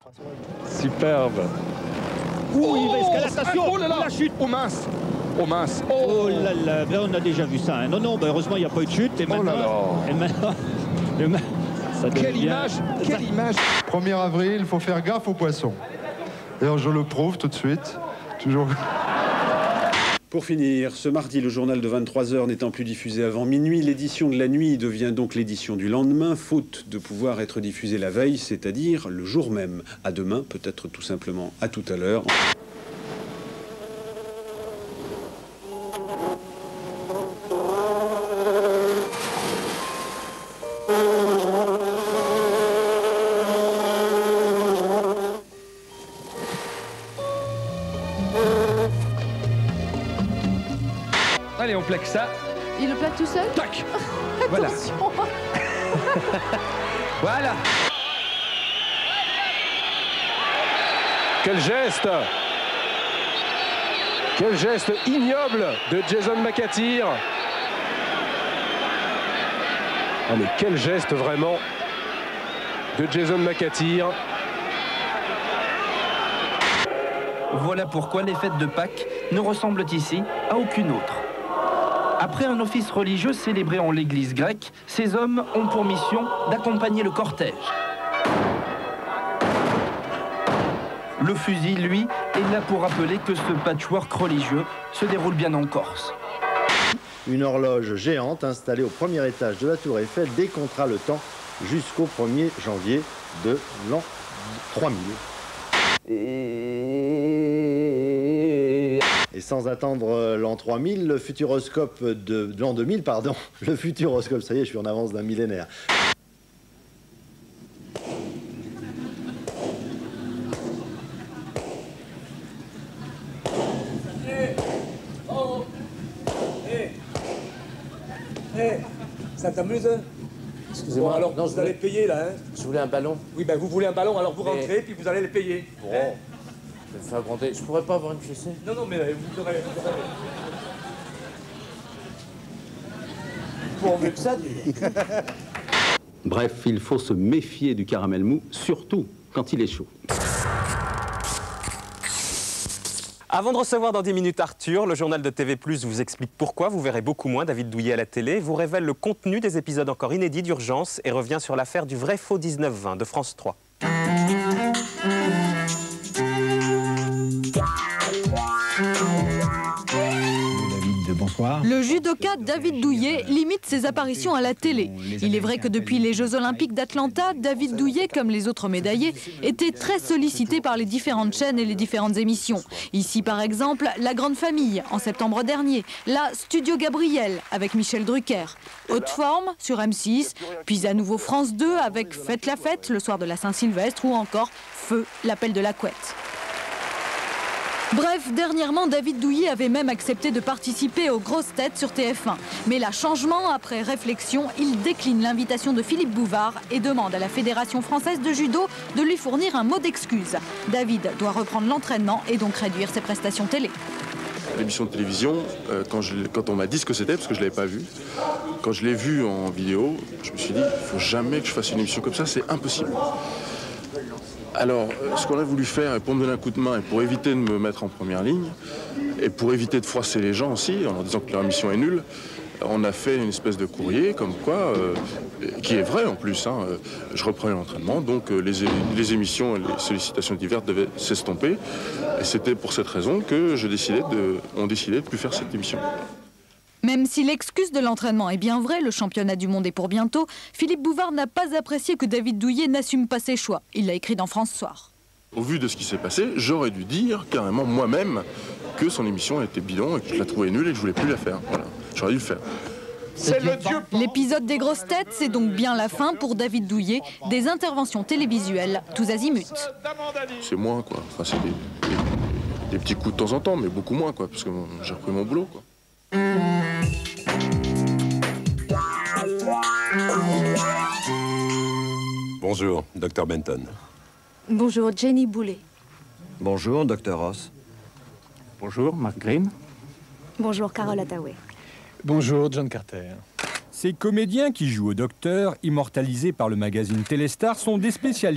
Superbe. Ouh, il va escalader, attention. Oh là là, la chute. Oh mince. Oh mince. Oh là là, ben on a déjà vu ça. Hein. Non, non, ben heureusement, il n'y a pas eu de chute. Et Oh là maintenant, ça Quelle devient... image. Quelle image. 1er avril, il faut faire gaffe aux poissons. D'ailleurs, je le prouve tout de suite. Toujours... Pour finir, ce mardi, le journal de 23 h n'étant plus diffusé avant minuit, l'édition de la nuit devient donc l'édition du lendemain, faute de pouvoir être diffusée la veille, c'est-à-dire le jour même. À demain, peut-être tout simplement à tout à l'heure. Allez, on plaque ça. Il le plaque tout seul? Tac. Voilà. Voilà. Quel geste! Quel geste ignoble de Jason McAteer! Allez, quel geste vraiment de Jason McAteer! Voilà pourquoi les fêtes de Pâques ne ressemblent ici à aucune autre. Après un office religieux célébré en l'église grecque, ces hommes ont pour mission d'accompagner le cortège. Le fusil, lui, est là pour rappeler que ce patchwork religieux se déroule bien en Corse. Une horloge géante installée au premier étage de la Tour Eiffel décomptera le temps jusqu'au 1er janvier de l'an 3000. Et sans attendre l'an 3000, le futuroscope de l'an 2000, pardon, le futuroscope, ça y est, je suis en avance d'un millénaire. Ça t'amuse? Excusez-moi. Bon, alors non, vous allez payer là. Hein. Je voulais un ballon. Oui, ben vous voulez un ballon, alors vous rentrez, puis vous allez les payer. Bon, je vais faire gronder. Je pourrais pas avoir une fessée? Non, non, mais vous aurez... Pour mieux que ça, Bref, il faut se méfier du caramel mou, surtout quand il est chaud. Avant de recevoir dans 10 minutes Arthur, le journal de TV+ vous explique pourquoi vous verrez beaucoup moins David Douillet à la télé, vous révèle le contenu des épisodes encore inédits d'Urgence et revient sur l'affaire du vrai faux 19-20 de France 3. Bonsoir. Le judoka David Douillet limite ses apparitions à la télé. Il est vrai que depuis les Jeux Olympiques d'Atlanta, David Douillet, comme les autres médaillés, était très sollicité par les différentes chaînes et les différentes émissions. Ici, par exemple, La Grande Famille, en septembre dernier, la Studio Gabriel, avec Michel Drucker, Haute Forme, sur M6, puis à nouveau France 2, avec Faites la fête, le soir de la Saint-Sylvestre, ou encore Feu, l'appel de la couette. Bref, dernièrement, David Douillet avait même accepté de participer aux grosses têtes sur TF1. Mais là, changement, après réflexion, il décline l'invitation de Philippe Bouvard et demande à la Fédération française de judo de lui fournir un mot d'excuse. David doit reprendre l'entraînement et donc réduire ses prestations télé. L'émission de télévision, quand on m'a dit ce que c'était, parce que je ne l'avais pas vu, quand je l'ai vu en vidéo, je me suis dit, il ne faut jamais que je fasse une émission comme ça, c'est impossible. Alors, ce qu'on a voulu faire, pour me donner un coup de main et pour éviter de me mettre en première ligne, et pour éviter de froisser les gens aussi, en leur disant que leur émission est nulle, on a fait une espèce de courrier, comme quoi, qui est vrai en plus, hein, je reprenais l'entraînement, donc les émissions et les sollicitations diverses devaient s'estomper, et c'était pour cette raison que on décidait de plus faire cette émission. Même si l'excuse de l'entraînement est bien vraie, le championnat du monde est pour bientôt, Philippe Bouvard n'a pas apprécié que David Douillet n'assume pas ses choix. Il l'a écrit dans France Soir. Au vu de ce qui s'est passé, j'aurais dû dire carrément moi-même que son émission était bidon et que je la trouvais nulle et que je voulais plus la faire. Voilà, j'aurais dû le faire. L'épisode des grosses têtes, c'est donc bien la fin pour David Douillet, des interventions télévisuelles tous azimuts. C'est moins quoi, enfin c'est des petits coups de temps en temps, mais beaucoup moins quoi, parce que j'ai repris mon boulot quoi. Bonjour, Dr Benton. Bonjour, Jenny Boulet. Bonjour, Dr Ross. Bonjour, Mark Green. Bonjour, Carole Hathaway. Bonjour, John Carter. Ces comédiens qui jouent au docteur, immortalisés par le magazine Téléstar, sont des spécialistes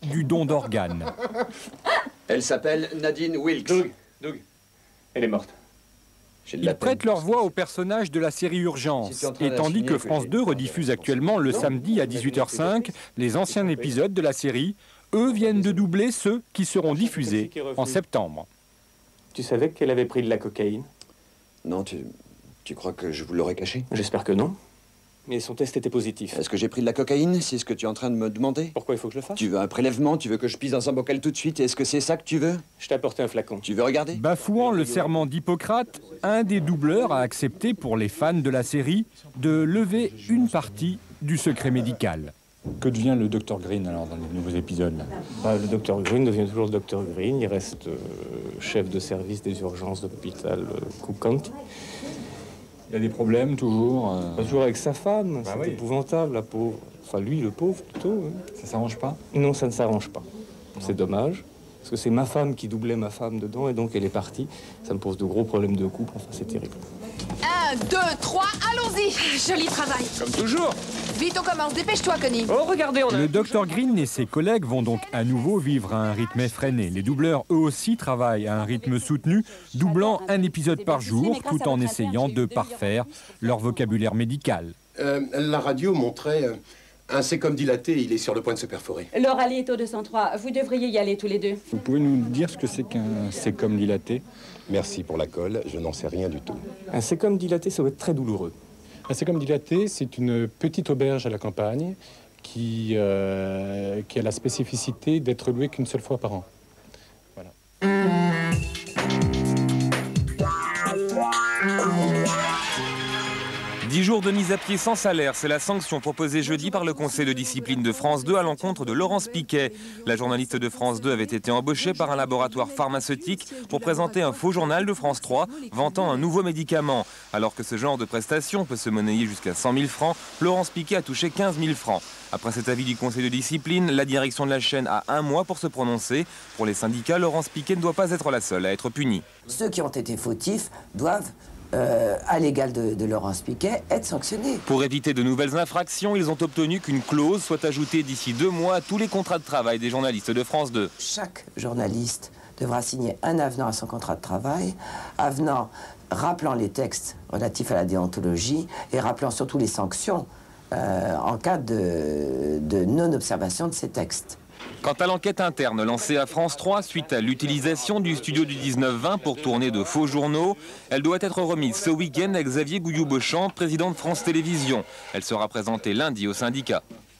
du don d'organes. Elle s'appelle Nadine Wilkes. Doug, elle est morte. Ils prêtent leur voix aux personnages de la série Urgence. Et tandis que France 2 rediffuse actuellement le samedi à 18h05 les anciens épisodes de la série, eux viennent de doubler ceux qui seront diffusés en septembre. Tu savais qu'elle avait pris de la cocaïne? Non, tu crois que je vous l'aurais caché? J'espère que non. Mais son test était positif. Est-ce que j'ai pris de la cocaïne? C'est ce que tu es en train de me demander? Pourquoi il faut que je le fasse? Tu veux un prélèvement? Tu veux que je pisse dans un bocal tout de suite? Est-ce que c'est ça que tu veux? Je t'ai apporté un flacon. Tu veux regarder? Bafouant le serment d'Hippocrate, un des doubleurs a accepté pour les fans de la série de lever une partie du secret médical. Que devient le Dr Green alors dans les nouveaux épisodes là? Le Dr Green devient toujours le Dr Green. Il reste chef de service des urgences de l'hôpital Cook County. Il y a des problèmes toujours Toujours avec sa femme. C'est épouvantable, la pauvre. Enfin, lui, le pauvre, plutôt. Hein. Ça s'arrange pas? Non, ça ne s'arrange pas. C'est dommage. Parce que c'est ma femme qui doublait ma femme dedans, et donc elle est partie. Ça me pose de gros problèmes de couple. Enfin, c'est terrible. 1, 2, 3, allons-y! Joli travail. Comme toujours. Vite, on commence. Dépêche-toi, Connie. Oh, regardez, on a... Le Dr Green et ses collègues vont donc à nouveau vivre à un rythme effréné. Les doubleurs, eux aussi, travaillent à un rythme soutenu, doublant un épisode par jour, tout en essayant de parfaire leur vocabulaire médical. La radio montrait un sécom dilaté, il est sur le point de se perforer. L'Oralie est au 203. Vous devriez y aller tous les deux. Vous pouvez nous dire ce que c'est qu'un sécom dilaté? Merci pour la colle, je n'en sais rien du tout. Un sécom dilaté, ça va être très douloureux. Un sécom dilaté, c'est une petite auberge à la campagne qui a la spécificité d'être louée qu'une seule fois par an. Voilà. 10 jours de mise à pied sans salaire, c'est la sanction proposée jeudi par le Conseil de discipline de France 2 à l'encontre de Laurence Piquet. La journaliste de France 2 avait été embauchée par un laboratoire pharmaceutique pour présenter un faux journal de France 3 vantant un nouveau médicament. Alors que ce genre de prestation peut se monnayer jusqu'à 100 000 francs, Laurence Piquet a touché 15 000 francs. Après cet avis du Conseil de discipline, la direction de la chaîne a 1 mois pour se prononcer. Pour les syndicats, Laurence Piquet ne doit pas être la seule à être punie. Ceux qui ont été fautifs doivent, à l'égal de Laurence Piquet, être sanctionnés. Pour éviter de nouvelles infractions, ils ont obtenu qu'une clause soit ajoutée d'ici 2 mois à tous les contrats de travail des journalistes de France 2. Chaque journaliste devra signer un avenant à son contrat de travail, avenant rappelant les textes relatifs à la déontologie et rappelant surtout les sanctions en cas de non-observation de ces textes. Quant à l'enquête interne lancée à France 3 suite à l'utilisation du studio du 19-20 pour tourner de faux journaux, elle doit être remise ce week-end à Xavier Gouillou-Beauchamp, président de France Télévisions. Elle sera présentée lundi au syndicat.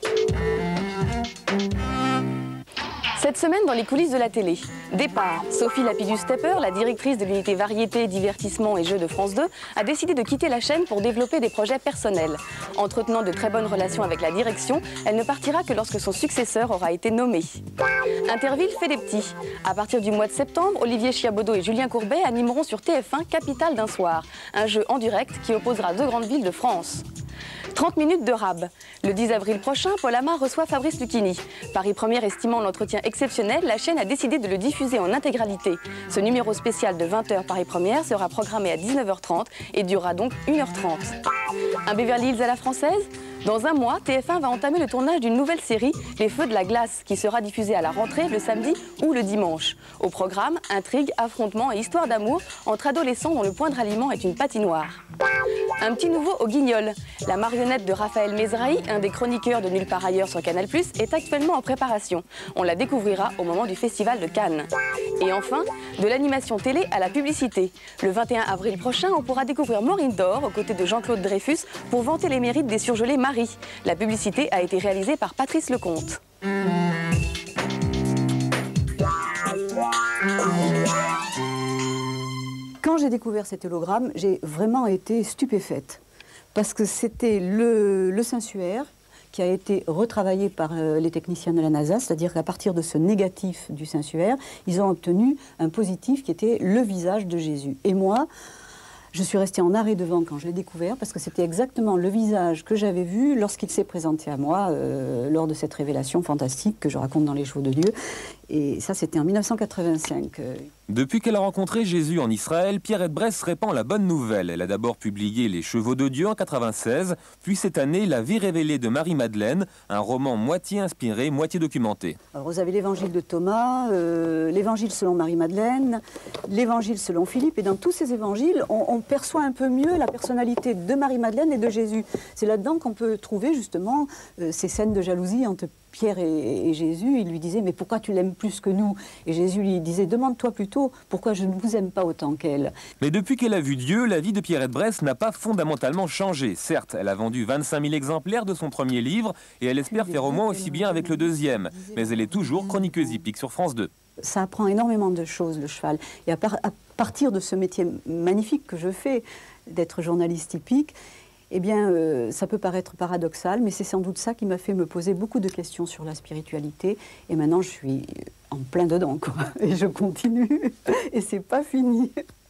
Cette semaine, dans les coulisses de la télé. Départ, Sophie Lapidus-Stepper, la directrice de l'unité variété, divertissement et jeux de France 2, a décidé de quitter la chaîne pour développer des projets personnels. Entretenant de très bonnes relations avec la direction, elle ne partira que lorsque son successeur aura été nommé. Interville fait des petits. À partir du mois de septembre, Olivier Chiabodo et Julien Courbet animeront sur TF1 Capitale d'un soir, un jeu en direct qui opposera 2 grandes villes de France. 30 minutes de rab. Le 10 avril prochain, Paul Amar reçoit Fabrice Lucchini. Paris Première estimant l'entretien exceptionnel, la chaîne a décidé de le diffuser en intégralité. Ce numéro spécial de 20h Paris Première sera programmé à 19h30 et durera donc 1h30. Un Beverly Hills à la française ? Dans un mois, TF1 va entamer le tournage d'une nouvelle série, Les Feux de la Glace, qui sera diffusée à la rentrée le samedi ou le dimanche. Au programme, intrigue, affrontements et histoires d'amour entre adolescents dont le point de ralliement est une patinoire. Un petit nouveau au Guignol. La marionnette de Raphaël Mesrahi, un des chroniqueurs de Nulle part ailleurs sur Canal+, est actuellement en préparation. On la découvrira au moment du Festival de Cannes. Et enfin, de l'animation télé à la publicité. Le 21 avril prochain, on pourra découvrir Maureen Dor aux côtés de Jean-Claude Dreyfus pour vanter les mérites des surgelés Marie. La publicité a été réalisée par Patrice Lecomte. Quand j'ai découvert cet hologramme, j'ai vraiment été stupéfaite. Parce que c'était le sensuaire qui a été retravaillé par les techniciens de la NASA, c'est-à-dire qu'à partir de ce négatif du sensuaire, ils ont obtenu un positif qui était le visage de Jésus. Et moi, je suis restée en arrêt devant quand je l'ai découvert, parce que c'était exactement le visage que j'avais vu lorsqu'il s'est présenté à moi, lors de cette révélation fantastique que je raconte dans Les Chevaux de Dieu. Et ça, c'était en 1985. Depuis qu'elle a rencontré Jésus en Israël, Pierrette Bress répand la bonne nouvelle. Elle a d'abord publié Les Chevaux de Dieu en 1996, puis cette année La vie révélée de Marie-Madeleine, un roman moitié inspiré, moitié documenté. Alors vous avez l'évangile de Thomas, l'évangile selon Marie-Madeleine, l'évangile selon Philippe, et dans tous ces évangiles, on perçoit un peu mieux la personnalité de Marie-Madeleine et de Jésus. C'est là-dedans qu'on peut trouver justement ces scènes de jalousie entre Pierre et Jésus. Il lui disait, mais pourquoi tu l'aimes plus que nous? Et Jésus lui disait, demande-toi plutôt pourquoi je ne vous aime pas autant qu'elle. Mais depuis qu'elle a vu Dieu, la vie de Pierrette Bress n'a pas fondamentalement changé. Certes, elle a vendu 25 000 exemplaires de son premier livre et elle espère faire au moins aussi bien avec le deuxième. Mais elle est toujours chroniqueuse hippique sur France 2. Ça apprend énormément de choses, le cheval. Et à partir de ce métier magnifique que je fais, d'être journaliste hippique, eh bien, ça peut paraître paradoxal, mais c'est sans doute ça qui m'a fait me poser beaucoup de questions sur la spiritualité. Et maintenant, je suis en plein dedans, quoi. Et je continue. Et c'est pas fini.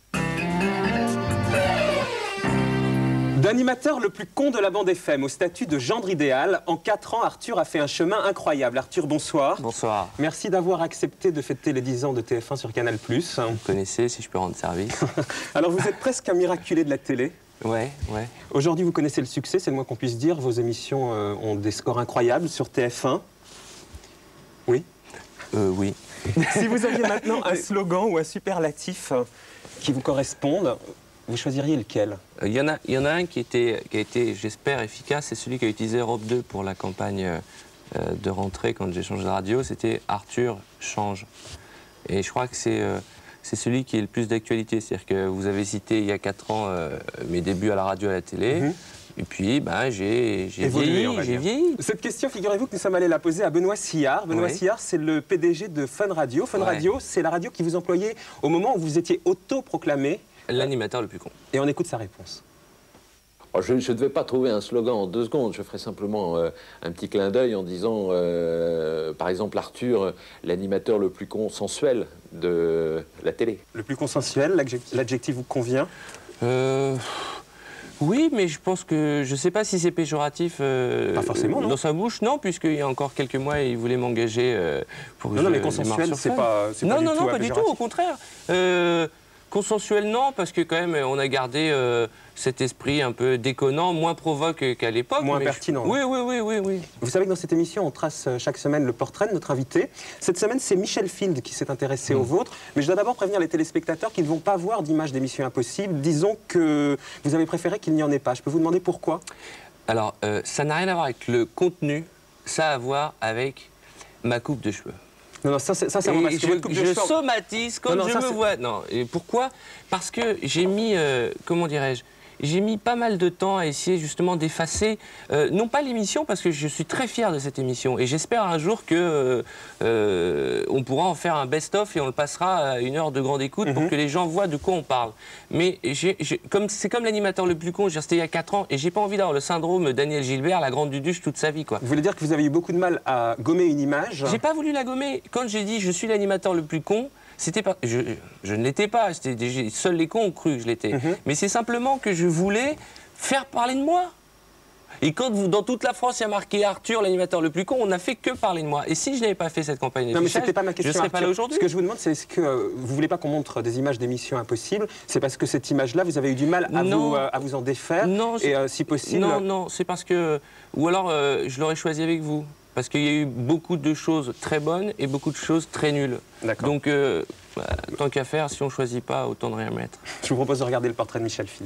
D'animateur le plus con de la bande FM au statut de gendre idéal, en 4 ans, Arthur a fait un chemin incroyable. Arthur, bonsoir. Bonsoir. Merci d'avoir accepté de fêter les 10 ans de TF1 sur Canal+. Vous connaissez, si je peux rendre service. Alors, vous êtes presque un miraculé de la télé. Ouais. Aujourd'hui, vous connaissez le succès, c'est le moins qu'on puisse dire. Vos émissions ont des scores incroyables sur TF1. Oui Oui. Si vous aviez maintenant un slogan ou un superlatif qui vous correspondent, vous choisiriez lequel? Il y en a un qui a été, j'espère, efficace. C'est celui qu'a utilisé Europe 2 pour la campagne de rentrée quand j'ai changé de radio. C'était Arthur change. Et je crois que c'est celui qui est le plus d'actualité. C'est-à-dire que vous avez cité il y a 4 ans mes débuts à la radio et à la télé. Et puis, j'ai vieilli. Cette question, figurez-vous que nous sommes allés la poser à Benoît Sillard. Benoît Sillard, c'est le PDG de Fun Radio. Fun Radio, c'est la radio qui vous employait au moment où vous étiez autoproclamé l'animateur le plus con. Et on écoute sa réponse. Je ne devais pas trouver un slogan en 2 secondes. Je ferai simplement un petit clin d'œil en disant, par exemple, Arthur, l'animateur le plus consensuel de la télé. Le plus consensuel, l'adjectif vous convient? Oui, mais je pense que je ne sais pas si c'est péjoratif pas forcément, non. Dans sa bouche. Non, puisqu'il y a encore quelques mois, il voulait m'engager pour Non, mais consensuel, c'est pas du tout Non, pas du tout, au contraire. Consensuel, non, parce que quand même, on a gardé cet esprit un peu déconnant, moins provoque qu'à l'époque. Moins pertinent. Oui. Vous savez que dans cette émission, on trace chaque semaine le portrait de notre invité. Cette semaine, c'est Michel Field qui s'est intéressé au vôtre. Mais je dois d'abord prévenir les téléspectateurs qu'ils ne vont pas voir d'image d'émission Impossible. Disons que vous avez préféré qu'il n'y en ait pas. Je peux vous demander pourquoi? Alors, ça n'a rien à voir avec le contenu, ça a à voir avec ma coupe de cheveux. Non, ça c'est vraiment parce que votre coupe de cheveux... Je somatise quand je me vois. Non, et pourquoi? Parce que j'ai mis, comment dirais-je, j'ai mis pas mal de temps à essayer justement d'effacer, non pas l'émission, parce que je suis très fier de cette émission, et j'espère un jour que on pourra en faire un best-of et on le passera à 1 heure de grande écoute pour que les gens voient de quoi on parle. Mais c'est comme l'animateur le plus con, c'était il y a 4 ans, et j'ai pas envie d'avoir le syndrome Daniel Gilbert, la grande duduche toute sa vie, quoi. Vous voulez dire que vous avez eu beaucoup de mal à gommer une image? J'ai pas voulu la gommer. Quand j'ai dit je suis l'animateur le plus con, c'était pas, je ne l'étais pas, seuls les cons ont cru que je l'étais. Mais c'est simplement que je voulais faire parler de moi. Et quand dans toute la France, il y a marqué Arthur, l'animateur le plus con, on n'a fait que parler de moi. Et si je n'avais pas fait cette campagne d'affichage, non, mais c'était pas ma question, je ne serais pas là aujourd'hui. Ce que je vous demande, c'est est-ce que vous voulez pas qu'on montre des images d'émissions Impossibles? C'est parce que cette image-là, vous avez eu du mal à vous en défaire? Non, et si possible... Non, c'est parce que... Ou alors, je l'aurais choisi avec vous. Parce qu'il y a eu beaucoup de choses très bonnes et beaucoup de choses très nulles. Donc, tant qu'à faire, si on ne choisit pas, autant de rien mettre. Je vous propose de regarder le portrait de Michel Field.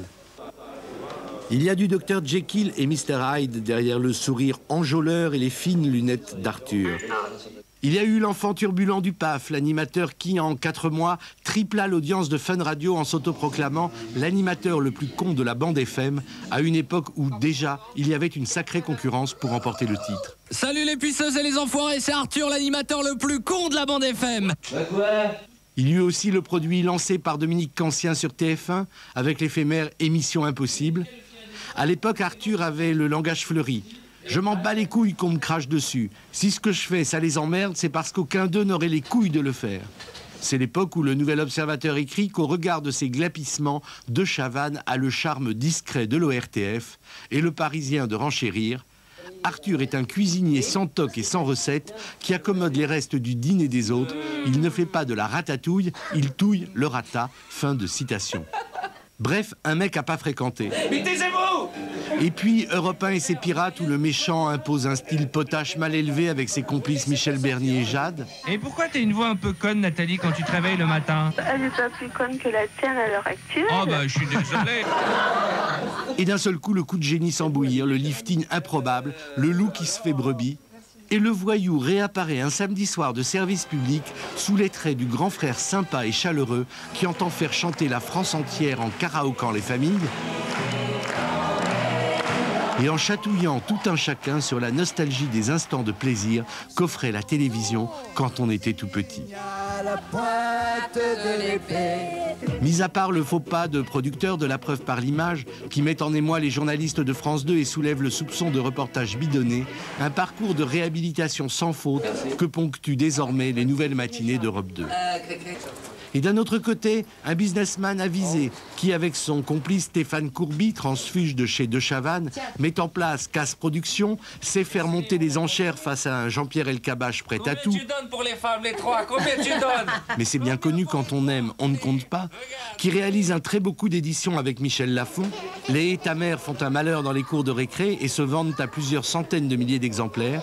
Il y a du Dr Jekyll et Mr Hyde derrière le sourire enjôleur et les fines lunettes d'Arthur. Il y a eu l'enfant turbulent du PAF, l'animateur qui, en 4 mois, tripla l'audience de Fun Radio en s'autoproclamant l'animateur le plus con de la bande FM, à une époque où, déjà, il y avait une sacrée concurrence pour remporter le titre. Salut les puceuses et les enfoirés, c'est Arthur, l'animateur le plus con de la bande FM. Il y eut aussi le produit lancé par Dominique Cancien sur TF1, avec l'éphémère Émission Impossible. À l'époque, Arthur avait le langage fleuri. Je m'en bats les couilles qu'on me crache dessus. Si ce que je fais, ça les emmerde, c'est parce qu'aucun d'eux n'aurait les couilles de le faire. C'est l'époque où le Nouvel Observateur écrit qu'au regard de ses glapissements, De Chavannes a le charme discret de l'ORTF et le Parisien de renchérir. Arthur est un cuisinier sans toc et sans recette qui accommode les restes du dîner des autres. Il ne fait pas de la ratatouille, il touille le rata. Fin de citation. Bref, un mec à pas fréquenter. Mais taisez-vous! Et puis Europe 1 et ses pirates où le méchant impose un style potache mal élevé avec ses complices Michel Bernier et Jade. Et pourquoi t'as une voix un peu conne, Nathalie, quand tu te réveilles le matin? Elle n'est pas plus conne que la tienne à l'heure actuelle. Oh bah je suis désolé. Et d'un seul coup, le coup de génie sans bouillir, le lifting improbable, le loup qui se fait brebis. Et le voyou réapparaît un samedi soir de service public sous les traits du grand frère sympa et chaleureux qui entend faire chanter la France entière en karaokant les familles et en chatouillant tout un chacun sur la nostalgie des instants de plaisir qu'offrait la télévision quand on était tout petit. Mis à part le faux pas de producteurs de La Preuve par l'image qui mettent en émoi les journalistes de France 2 et soulèvent le soupçon de reportage bidonné, un parcours de réhabilitation sans faute que ponctuent désormais les nouvelles matinées d'Europe 2. Et d'un autre côté, un businessman avisé qui, avec son complice Stéphane Courby, transfuge de chez De Chavannes, met en place Casse Production, sait faire monter les enchères face à un Jean-Pierre Elkabbach prêt à tout. Combien tu donnes pour les femmes, les trois? Combien tu donnes? Mais c'est bien connu, quand on aime, on ne compte pas. Qui réalise un très beau coup d'édition avec Michel Lafon. Les et ta mère font un malheur dans les cours de récré et se vendent à plusieurs centaines de milliers d'exemplaires.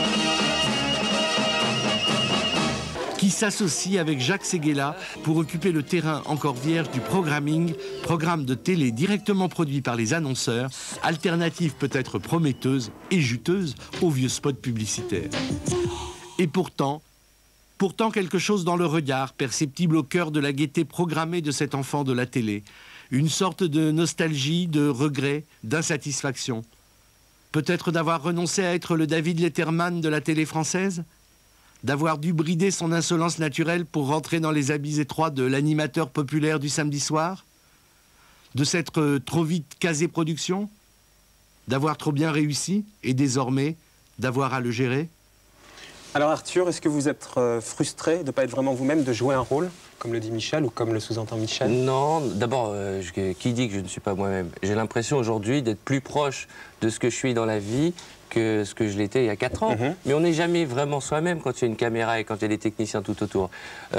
Qui s'associe avec Jacques Séguéla pour occuper le terrain encore vierge du programming, programme de télé directement produit par les annonceurs, alternative peut-être prometteuse et juteuse aux vieux spots publicitaires. Et pourtant quelque chose dans le regard, perceptible au cœur de la gaieté programmée de cet enfant de la télé, une sorte de nostalgie, de regret, d'insatisfaction. Peut-être d'avoir renoncé à être le David Letterman de la télé française ? D'avoir dû brider son insolence naturelle pour rentrer dans les habits étroits de l'animateur populaire du samedi soir? De s'être trop vite casé production? D'avoir trop bien réussi et désormais d'avoir à le gérer? Alors Arthur, est-ce que vous êtes frustré de ne pas être vraiment vous-même, de jouer un rôle, comme le dit Michel ou comme le sous-entend Michel? Non, d'abord, qui dit que je ne suis pas moi-même? J'ai l'impression aujourd'hui d'être plus proche de ce que je suis dans la vie que ce que je l'étais il y a 4 ans. Mais on n'est jamais vraiment soi-même quand il y a une caméra et quand il y a des techniciens tout autour. Il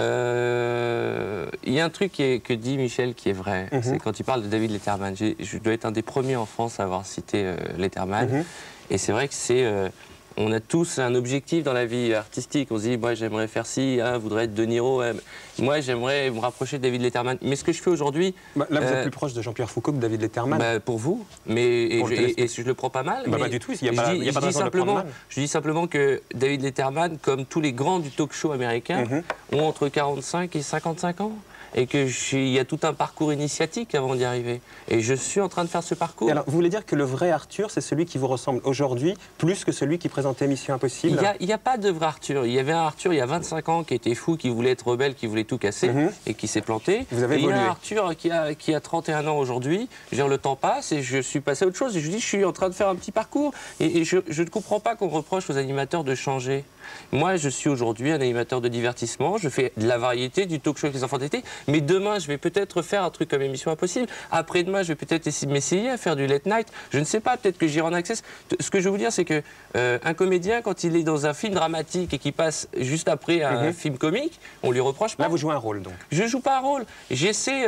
y a un truc que dit Michel qui est vrai, c'est quand il parle de David Letterman. Je dois être un des premiers en France à avoir cité Letterman. Et c'est vrai que c'est... on a tous un objectif dans la vie artistique. On se dit, moi j'aimerais faire ci, je voudrais être De Niro. Moi j'aimerais me rapprocher de David Letterman. Mais ce que je fais aujourd'hui... là vous êtes plus proche de Jean-Pierre Foucault que de David Letterman. Pour vous, mais et je le prends pas mal. Pas du tout, il n'y a pas de raison de le prendre mal. Je dis simplement que David Letterman, comme tous les grands du talk-show américain, ont entre 45 et 55 ans. Et qu'il y a tout un parcours initiatique avant d'y arriver. Et je suis en train de faire ce parcours. Et alors, vous voulez dire que le vrai Arthur, c'est celui qui vous ressemble aujourd'hui, plus que celui qui présentait Mission Impossible? Il n'y a pas de vrai Arthur. Il y avait un Arthur il y a 25 ans qui était fou, qui voulait être rebelle, qui voulait tout casser et qui s'est planté. Vous avez évolué. Il y a un Arthur qui a 31 ans aujourd'hui. Le temps passe et je suis passé à autre chose. Et je dis, je suis en train de faire un petit parcours. Et je ne comprends pas qu'on reproche aux animateurs de changer. Moi, je suis aujourd'hui un animateur de divertissement. Je fais de la variété, du talk-show avec les enfants d'été. Mais demain, je vais peut-être faire un truc comme Émission Impossible. Après-demain, je vais peut-être m'essayer à faire du late night. Je ne sais pas, peut-être que j'irai en access. Ce que je veux vous dire, c'est que un comédien, quand il est dans un film dramatique et qu'il passe juste après un film comique, on lui reproche pas. Là, vous jouez un rôle, donc. Je joue pas un rôle. J'essaie...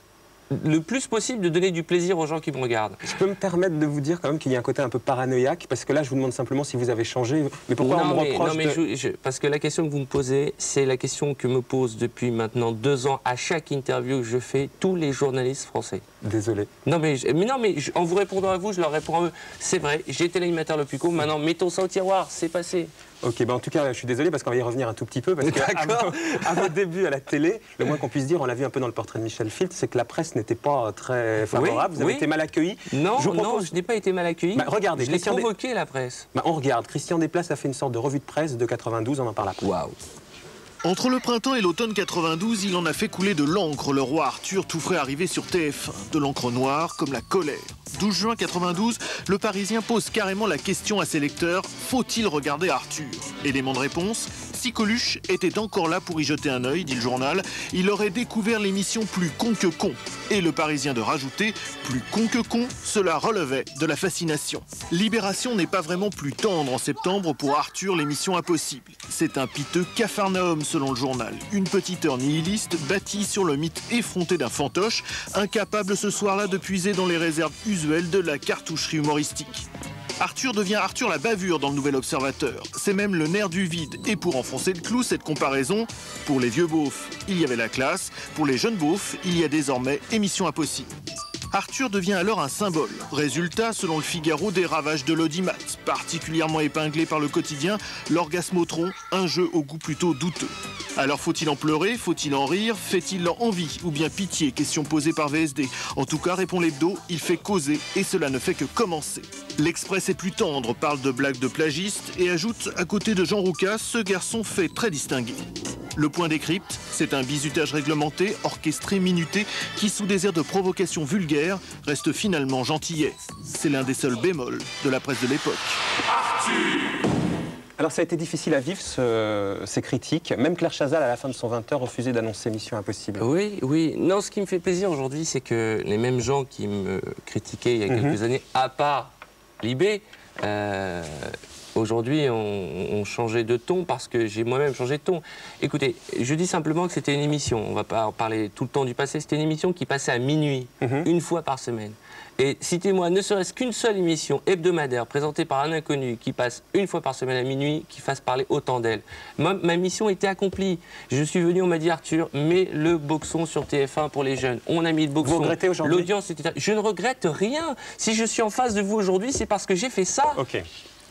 le plus possible de donner du plaisir aux gens qui me regardent. Je peux me permettre de vous dire quand même qu'il y a un côté un peu paranoïaque, parce que là je vous demande simplement si vous avez changé. Mais pourquoi on me reproche parce que la question que vous me posez, c'est la question que me posent depuis maintenant 2 ans à chaque interview que je fais tous les journalistes français. Désolé. Mais en vous répondant à vous, je leur réponds à eux. C'est vrai, j'ai été l'animateur le plus court, maintenant mettons ça au tiroir, c'est passé. Ok, en tout cas, je suis désolé parce qu'on va y revenir un tout petit peu, parce qu'à vos débuts à la télé, le moins qu'on puisse dire, on l'a vu un peu dans le portrait de Michel Filt, c'est que la presse n'était pas très favorable, vous avez été mal accueilli. Non, je n'ai pas été mal accueilli. Regardez, je l'ai provoqué, la presse. On regarde, Christian Desplaces a fait une sorte de revue de presse de 92, on en parle après. Waouh. Entre le printemps et l'automne 92, il en a fait couler de l'encre, le roi Arthur tout frais arrivé sur TF1. De l'encre noire comme la colère. 12 juin 92, le Parisien pose carrément la question à ses lecteurs, faut-il regarder Arthur? Élément de réponse, si Coluche était encore là pour y jeter un œil, dit le journal, il aurait découvert l'émission Plus con que con. Et le Parisien de rajouter, plus con que con, cela relevait de la fascination. Libération n'est pas vraiment plus tendre en septembre pour Arthur, l'émission Impossible. C'est un piteux capharnaüm selon le journal. Une petite heure nihiliste bâtie sur le mythe effronté d'un fantoche, incapable ce soir-là de puiser dans les réserves usuelles de la cartoucherie humoristique. Arthur devient Arthur la bavure dans le Nouvel Observateur. C'est même le nerf du vide. Et pour enfoncer le clou, cette comparaison, pour les vieux beaufs, il y avait la classe. Pour les jeunes beaufs, il y a désormais Émission Impossible. Arthur devient alors un symbole. Résultat, selon le Figaro, des ravages de l'audimat, particulièrement épinglé par le quotidien, l'orgasmotron, un jeu au goût plutôt douteux. Alors faut-il en pleurer, faut-il en rire, fait-il envie ou bien pitié, question posée par VSD. En tout cas, répond l'hebdo, il fait causer et cela ne fait que commencer. L'Express est plus tendre, parle de blagues de plagistes et ajoute, à côté de Jean Roucas, ce garçon fait très distingué. Le Point décrypte, c'est un bizutage réglementé, orchestré, minuté, qui sous des airs de provocation vulgaire, reste finalement gentillet. C'est l'un des seuls bémols de la presse de l'époque. Alors ça a été difficile à vivre, ces critiques. Même Claire Chazal, à la fin de son 20h, refusait d'annoncer Mission Impossible. Oui, oui. Non, ce qui me fait plaisir aujourd'hui, c'est que les mêmes gens qui me critiquaient il y a quelques années, à part Libé, aujourd'hui, on changeait de ton parce que j'ai moi-même changé de ton. Écoutez, je dis simplement que c'était une émission, on ne va pas en parler tout le temps du passé, c'était une émission qui passait à minuit, une fois par semaine. Et citez-moi, ne serait-ce qu'une seule émission hebdomadaire présentée par un inconnu qui passe une fois par semaine à minuit, qui fasse parler autant d'elle. Ma mission était accomplie. Je suis venu, on m'a dit, Arthur, mets le boxon sur TF1 pour les jeunes. On a mis le boxon. Vous regrettez aujourd'hui? L'audience était... Je ne regrette rien. Si je suis en face de vous aujourd'hui, c'est parce que j'ai fait ça. Ok.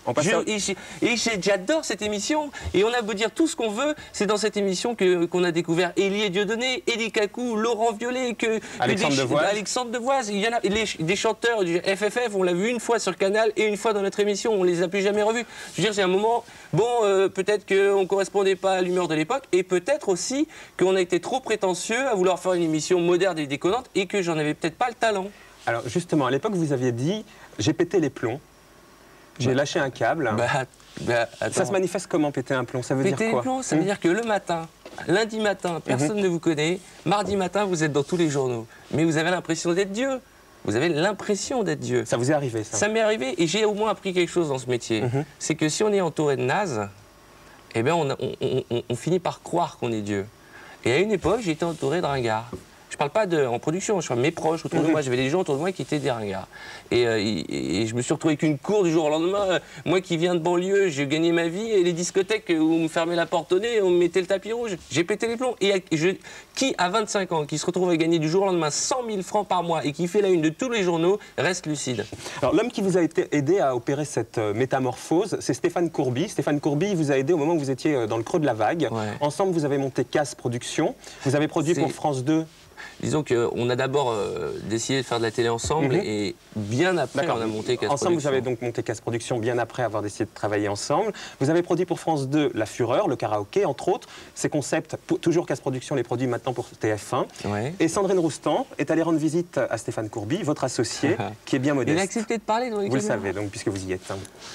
J'adore cette émission. Et on a beau dire tout ce qu'on veut, c'est dans cette émission qu'on a découvert Élie Dieudonné, Élie Kakou, Laurent Violet, Alexandre Devoise. Il y en a des chanteurs du FFF, on l'a vu une fois sur le canal et une fois dans notre émission, on les a plus jamais revus. Je veux dire, c'est un moment, bon, peut-être qu'on ne correspondait pas à l'humeur de l'époque et peut-être aussi qu'on a été trop prétentieux à vouloir faire une émission moderne et déconnante et que j'en avais peut-être pas le talent. Alors justement, à l'époque, vous aviez dit, j'ai pété les plombs. J'ai lâché un câble. Ça se manifeste comment, péter un plomb? Ça veut dire quoi? Péter les plombs, ça veut dire que le matin, lundi matin, personne ne vous connaît. Mardi matin, vous êtes dans tous les journaux. Mais vous avez l'impression d'être Dieu. Vous avez l'impression d'être Dieu. Ça vous est arrivé, ça? Ça m'est arrivé et j'ai au moins appris quelque chose dans ce métier. C'est que si on est entouré de nazes, eh bien on finit par croire qu'on est Dieu. Et à une époque, j'étais entouré de ringards. Je ne parle pas en production, je parle de mes proches autour de moi. J'avais des gens autour de moi qui étaient des ringards. Et je me suis retrouvé avec une cour du jour au lendemain. Moi qui viens de banlieue, j'ai gagné ma vie. Et les discothèques où on me fermait la porte au nez, on me mettait le tapis rouge. J'ai pété les plombs. Et qui, à 25 ans, qui se retrouve à gagner du jour au lendemain 100 000 francs par mois et qui fait la une de tous les journaux, reste lucide. Alors l'homme qui vous a aidé à opérer cette métamorphose, c'est Stéphane Courby. Stéphane Courby vous a aidé au moment où vous étiez dans le creux de la vague. Ouais. Ensemble, vous avez monté Casse Production. Vous avez produit pour France 2. Disons qu'on a d'abord décidé de faire de la télé ensemble et bien après on a monté Casse Production. Ensemble, vous avez donc monté Casse Production bien après avoir décidé de travailler ensemble. Vous avez produit pour France 2 La Fureur, le karaoké, entre autres. Ces concepts, toujours Casse Production les produit maintenant pour TF1. Ouais. Et Sandrine Roustan est allée rendre visite à Stéphane Courby, votre associé, qui est bien modeste. Il a accepté de parler dans les Vous le savez, donc, puisque vous y êtes.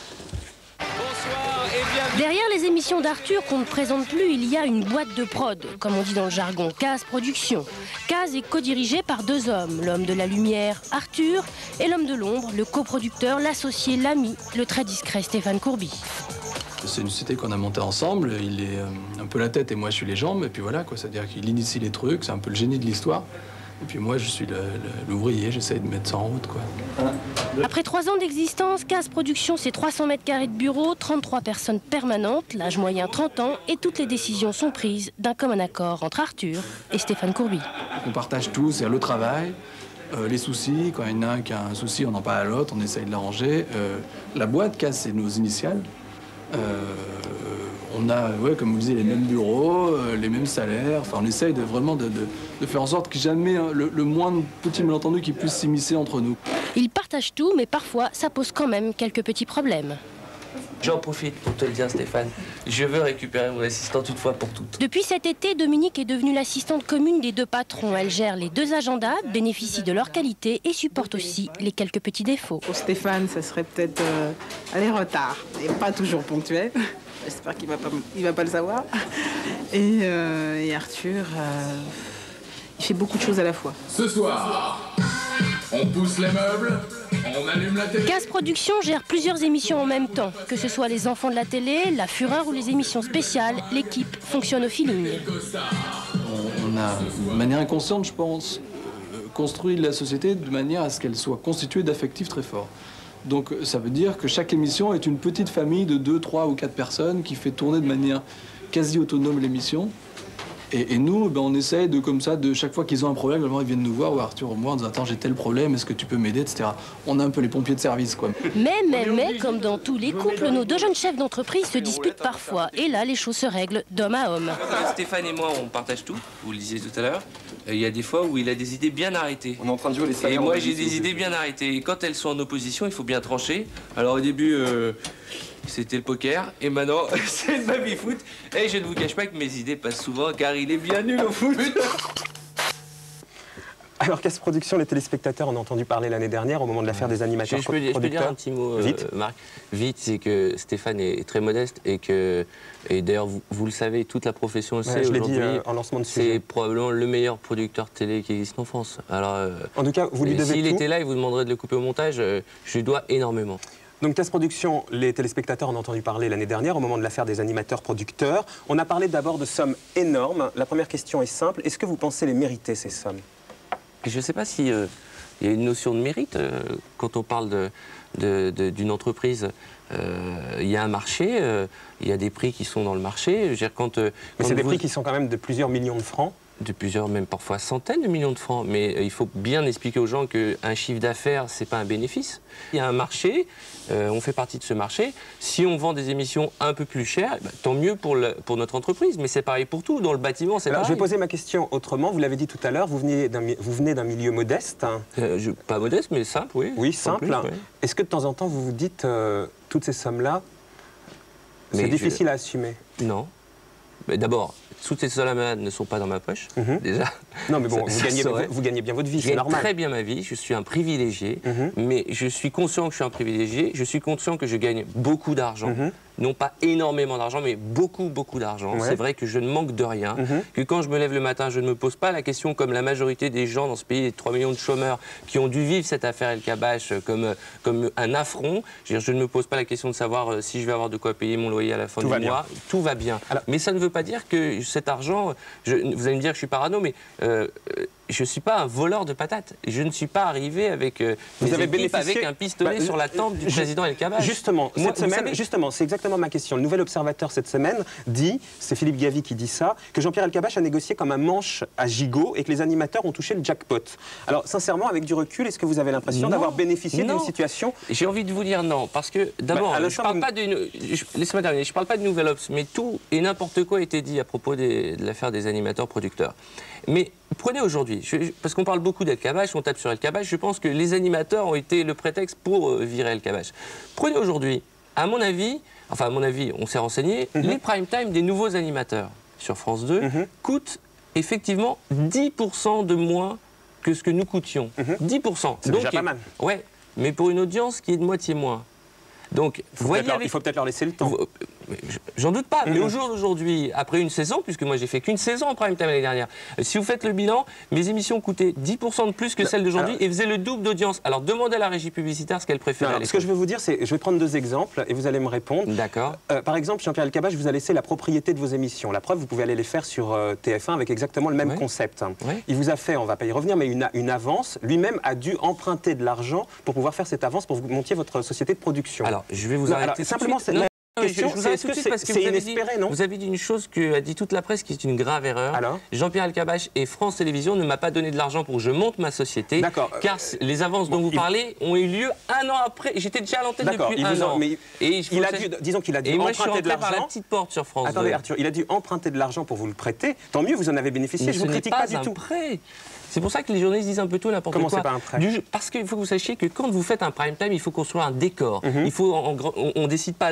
Derrière les émissions d'Arthur qu'on ne présente plus, il y a une boîte de prod, comme on dit dans le jargon, Case Production. Case est co-dirigé par deux hommes, l'homme de la lumière, Arthur, et l'homme de l'ombre, le coproducteur, l'associé, l'ami, le très discret Stéphane Courby. C'est une société qu'on a montée ensemble, il est un peu la tête et moi je suis les jambes, et puis voilà, quoi, c'est-à-dire qu'il initie les trucs, c'est un peu le génie de l'histoire. Et puis moi, je suis l'ouvrier, j'essaye de mettre ça en route, quoi. Après 3 ans d'existence, Case Production, c'est 300 mètres carrés de bureau, 33 personnes permanentes, l'âge moyen 30 ans, et toutes les décisions sont prises d'un commun accord entre Arthur et Stéphane Courby. On partage tout, c'est le travail, les soucis, quand il y en a un qui a un souci, on en parle à l'autre, on essaye de l'arranger. La boîte, Case, c'est nos initiales. On a, ouais, comme vous disiez, les mêmes bureaux, les mêmes salaires. Enfin, on essaye vraiment de faire en sorte que jamais le moindre petit malentendu qui puisse s'immiscer entre nous. Ils partagent tout, mais parfois, ça pose quand même quelques petits problèmes. J'en profite pour te le dire, Stéphane. Je veux récupérer mon assistante une fois pour toutes. Depuis cet été, Dominique est devenue l'assistante commune des deux patrons. Elle gère les deux agendas, bénéficie de leur qualité et supporte aussi les quelques petits défauts. Pour Stéphane, ça serait peut-être les retards. Et pas toujours ponctuel. J'espère qu'il va pas le savoir. Et Arthur, il fait beaucoup de choses à la fois. Ce soir, on pousse les meubles, on allume la télé. Casse Production gère plusieurs émissions en même temps. Que ce soit les enfants de la télé, la Fureur ou les émissions spéciales, l'équipe fonctionne au feeling. On a, de manière inconsciente, je pense, construit la société de manière à ce qu'elle soit constituée d'affectifs très forts. Donc ça veut dire que chaque émission est une petite famille de 2, 3 ou 4 personnes qui fait tourner de manière quasi autonome l'émission. Et nous, on essaye de, comme ça, de chaque fois qu'ils ont un problème, ils viennent nous voir, ou Arthur ou moi, en disant « Attends, j'ai tel problème, est-ce que tu peux m'aider ?» etc. On a un peu les pompiers de service, quoi. Mais, comme dans tous les couples, nos deux jeunes chefs d'entreprise se disputent parfois. Et là, les choses se règlent d'homme à homme. Stéphane et moi, on partage tout, vous le disiez tout à l'heure. Il y a des fois où il a des idées bien arrêtées. On est en train de jouer les salaires. Et moi, j'ai des idées bien arrêtées. Et quand elles sont en opposition, il faut bien trancher. Alors au début, c'était le poker. Et maintenant, c'est le baby-foot. Et je ne vous cache pas que mes idées passent souvent, car il est bien nul au foot. Alors, Casse Production, les téléspectateurs en ont entendu parler l'année dernière au moment de l'affaire des animateurs producteurs. Je peux dire un petit mot, Marc. Vite, c'est que Stéphane est très modeste et que, et d'ailleurs, vous le savez, toute la profession le sait aujourd'hui. En lancement de sujet. C'est probablement le meilleur producteur télé qui existe en France. Alors, en tout cas, vous lui devez tout. S'il était là, il vous demanderait de le couper au montage. Je lui dois énormément. Donc, Casse Production, les téléspectateurs en ont entendu parler l'année dernière au moment de l'affaire des animateurs producteurs. On a parlé d'abord de sommes énormes. La première question est simple. Est-ce que vous pensez les mériter, ces sommes ? Je ne sais pas s'il y a une notion de mérite. Quand on parle d'une entreprise, il y a un marché, il y a des prix qui sont dans le marché. Je veux dire, mais c'est des prix qui sont quand même de plusieurs millions de francs. De plusieurs, même parfois centaines de millions de francs. Mais il faut bien expliquer aux gens qu'un chiffre d'affaires, ce n'est pas un bénéfice. Il y a un marché, on fait partie de ce marché. Si on vend des émissions un peu plus chères, tant mieux pour notre entreprise. Mais c'est pareil pour tout. Dans le bâtiment, c'est pareil. Je vais poser ma question autrement. Vous l'avez dit tout à l'heure, vous venez d'un milieu modeste. Pas modeste, mais simple, oui. Oui, simple. Oui. Est-ce que de temps en temps, vous vous dites, toutes ces sommes-là, c'est difficile à assumer? Non. D'abord, toutes ces sommes-là ne sont pas dans ma poche, déjà. Non, mais bon, vous gagnez bien votre vie, c'est normal. Je gagne très bien ma vie, je suis un privilégié, mais je suis conscient que je suis un privilégié, je suis conscient que je gagne beaucoup d'argent. Non pas énormément d'argent, mais beaucoup d'argent. C'est vrai que je ne manque de rien, que quand je me lève le matin, je ne me pose pas la question, comme la majorité des gens dans ce pays, les 3 millions de chômeurs qui ont dû vivre cette affaire El Kabbach comme un affront. Je ne me pose pas la question de savoir si je vais avoir de quoi payer mon loyer à la fin du mois. Tout va bien. Alors, mais ça ne veut pas dire que cet argent, vous allez me dire que je suis parano, mais je ne suis pas un voleur de patates. Je ne suis pas arrivé avec avec un pistolet sur la tempe du président El Kabbach. Justement, c'est exactement ma question. Le Nouvel Observateur cette semaine dit, c'est Philippe Gavy qui dit ça, que Jean-Pierre El Kabbach a négocié comme un manche à gigot et que les animateurs ont touché le jackpot. Alors sincèrement, avec du recul, est-ce que vous avez l'impression d'avoir bénéficié d'une situation? J'ai envie de vous dire non, parce que d'abord, je parle pas laissez-moi terminer, je parle pas de Nouvel Obs, mais tout et n'importe quoi a été dit à propos de l'affaire des animateurs producteurs. Mais prenez aujourd'hui, parce qu'on parle beaucoup d'El Kabbach, on tape sur El Kabbach, je pense que les animateurs ont été le prétexte pour virer El Kabbach. Prenez aujourd'hui, à mon avis, on s'est renseigné, les prime time des nouveaux animateurs sur France 2 coûtent effectivement 10% de moins que ce que nous coûtions. 10%. C'est déjà pas mal. Ouais, mais pour une audience qui est de moitié moins. Donc, il faut peut-être leur laisser le temps. J'en doute pas, mais au jour d'aujourd'hui, après une saison, puisque moi j'ai fait qu'une saison en prime time l'année dernière, si vous faites le bilan, mes émissions coûtaient 10% de plus que celles d'aujourd'hui et faisaient le double d'audience. Alors demandez à la régie publicitaire ce qu'elle préfère. Ce que je vais vous dire, c'est, je vais prendre 2 exemples et vous allez me répondre. D'accord. Par exemple, Jean-Pierre El Kabbach vous a laissé la propriété de vos émissions. La preuve, vous pouvez aller les faire sur TF1 avec exactement le même concept. Il vous a fait, on ne va pas y revenir, mais une avance. Lui-même a dû emprunter de l'argent pour pouvoir faire cette avance, pour que vous montiez votre société de production. Alors, je vais vous arrêter simplement. Je vous arrête tout de suite parce que vous avez dit une chose qu'a dit toute la presse qui est une grave erreur. Jean-Pierre El Kabbach et France Télévisions ne m'a pas donné de l'argent pour que je monte ma société. Car les avances dont vous parlez ont eu lieu 1 an après. J'étais déjà à l'antenne depuis 1 an. Disons qu'il a dû emprunter de l'argent. Par la petite porte sur France 2. Attendez Arthur, il a dû emprunter de l'argent pour vous le prêter. Tant mieux, vous en avez bénéficié. Je ne vous critique pas du tout. C'est pour ça que les journalistes disent un peu tout n'importe quoi. Comment c'est pas un prêt? Parce qu'il faut que vous sachiez que quand vous faites un prime time, il faut construire un décor. On ne décide pas lundi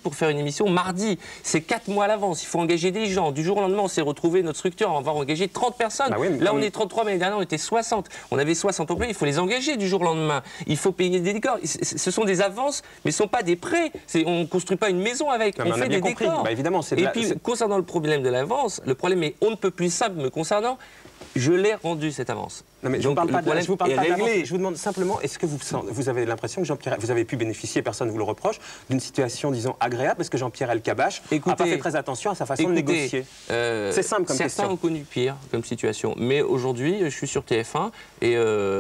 pour faire une émission mardi. C'est 4 mois à l'avance. Il faut engager des gens. Du jour au lendemain, on s'est retrouvé notre structure. On va engager 30 personnes. Là, on est 33, mais l'année dernière, on était 60. On avait 60 employés. Il faut les engager du jour au lendemain. Il faut payer des décors. Ce sont des avances, mais ce ne sont pas des prêts. On ne construit pas une maison avec. On fait des décors. Évidemment, et puis, concernant le problème de l'avance, le problème est on ne peut plus simple me concernant. Je l'ai rendu cette avance. Non, mais je ne vous parle pas d'avance. Je vous demande simplement, est-ce que vous avez l'impression que Jean-Pierre, vous avez pu bénéficier, personne ne vous le reproche, d'une situation, disons, agréable, parce que Jean-Pierre Elkabbach n'a pas fait très attention à sa façon de négocier. C'est simple comme question. Certains ont connu pire comme situation, mais aujourd'hui, je suis sur TF1 et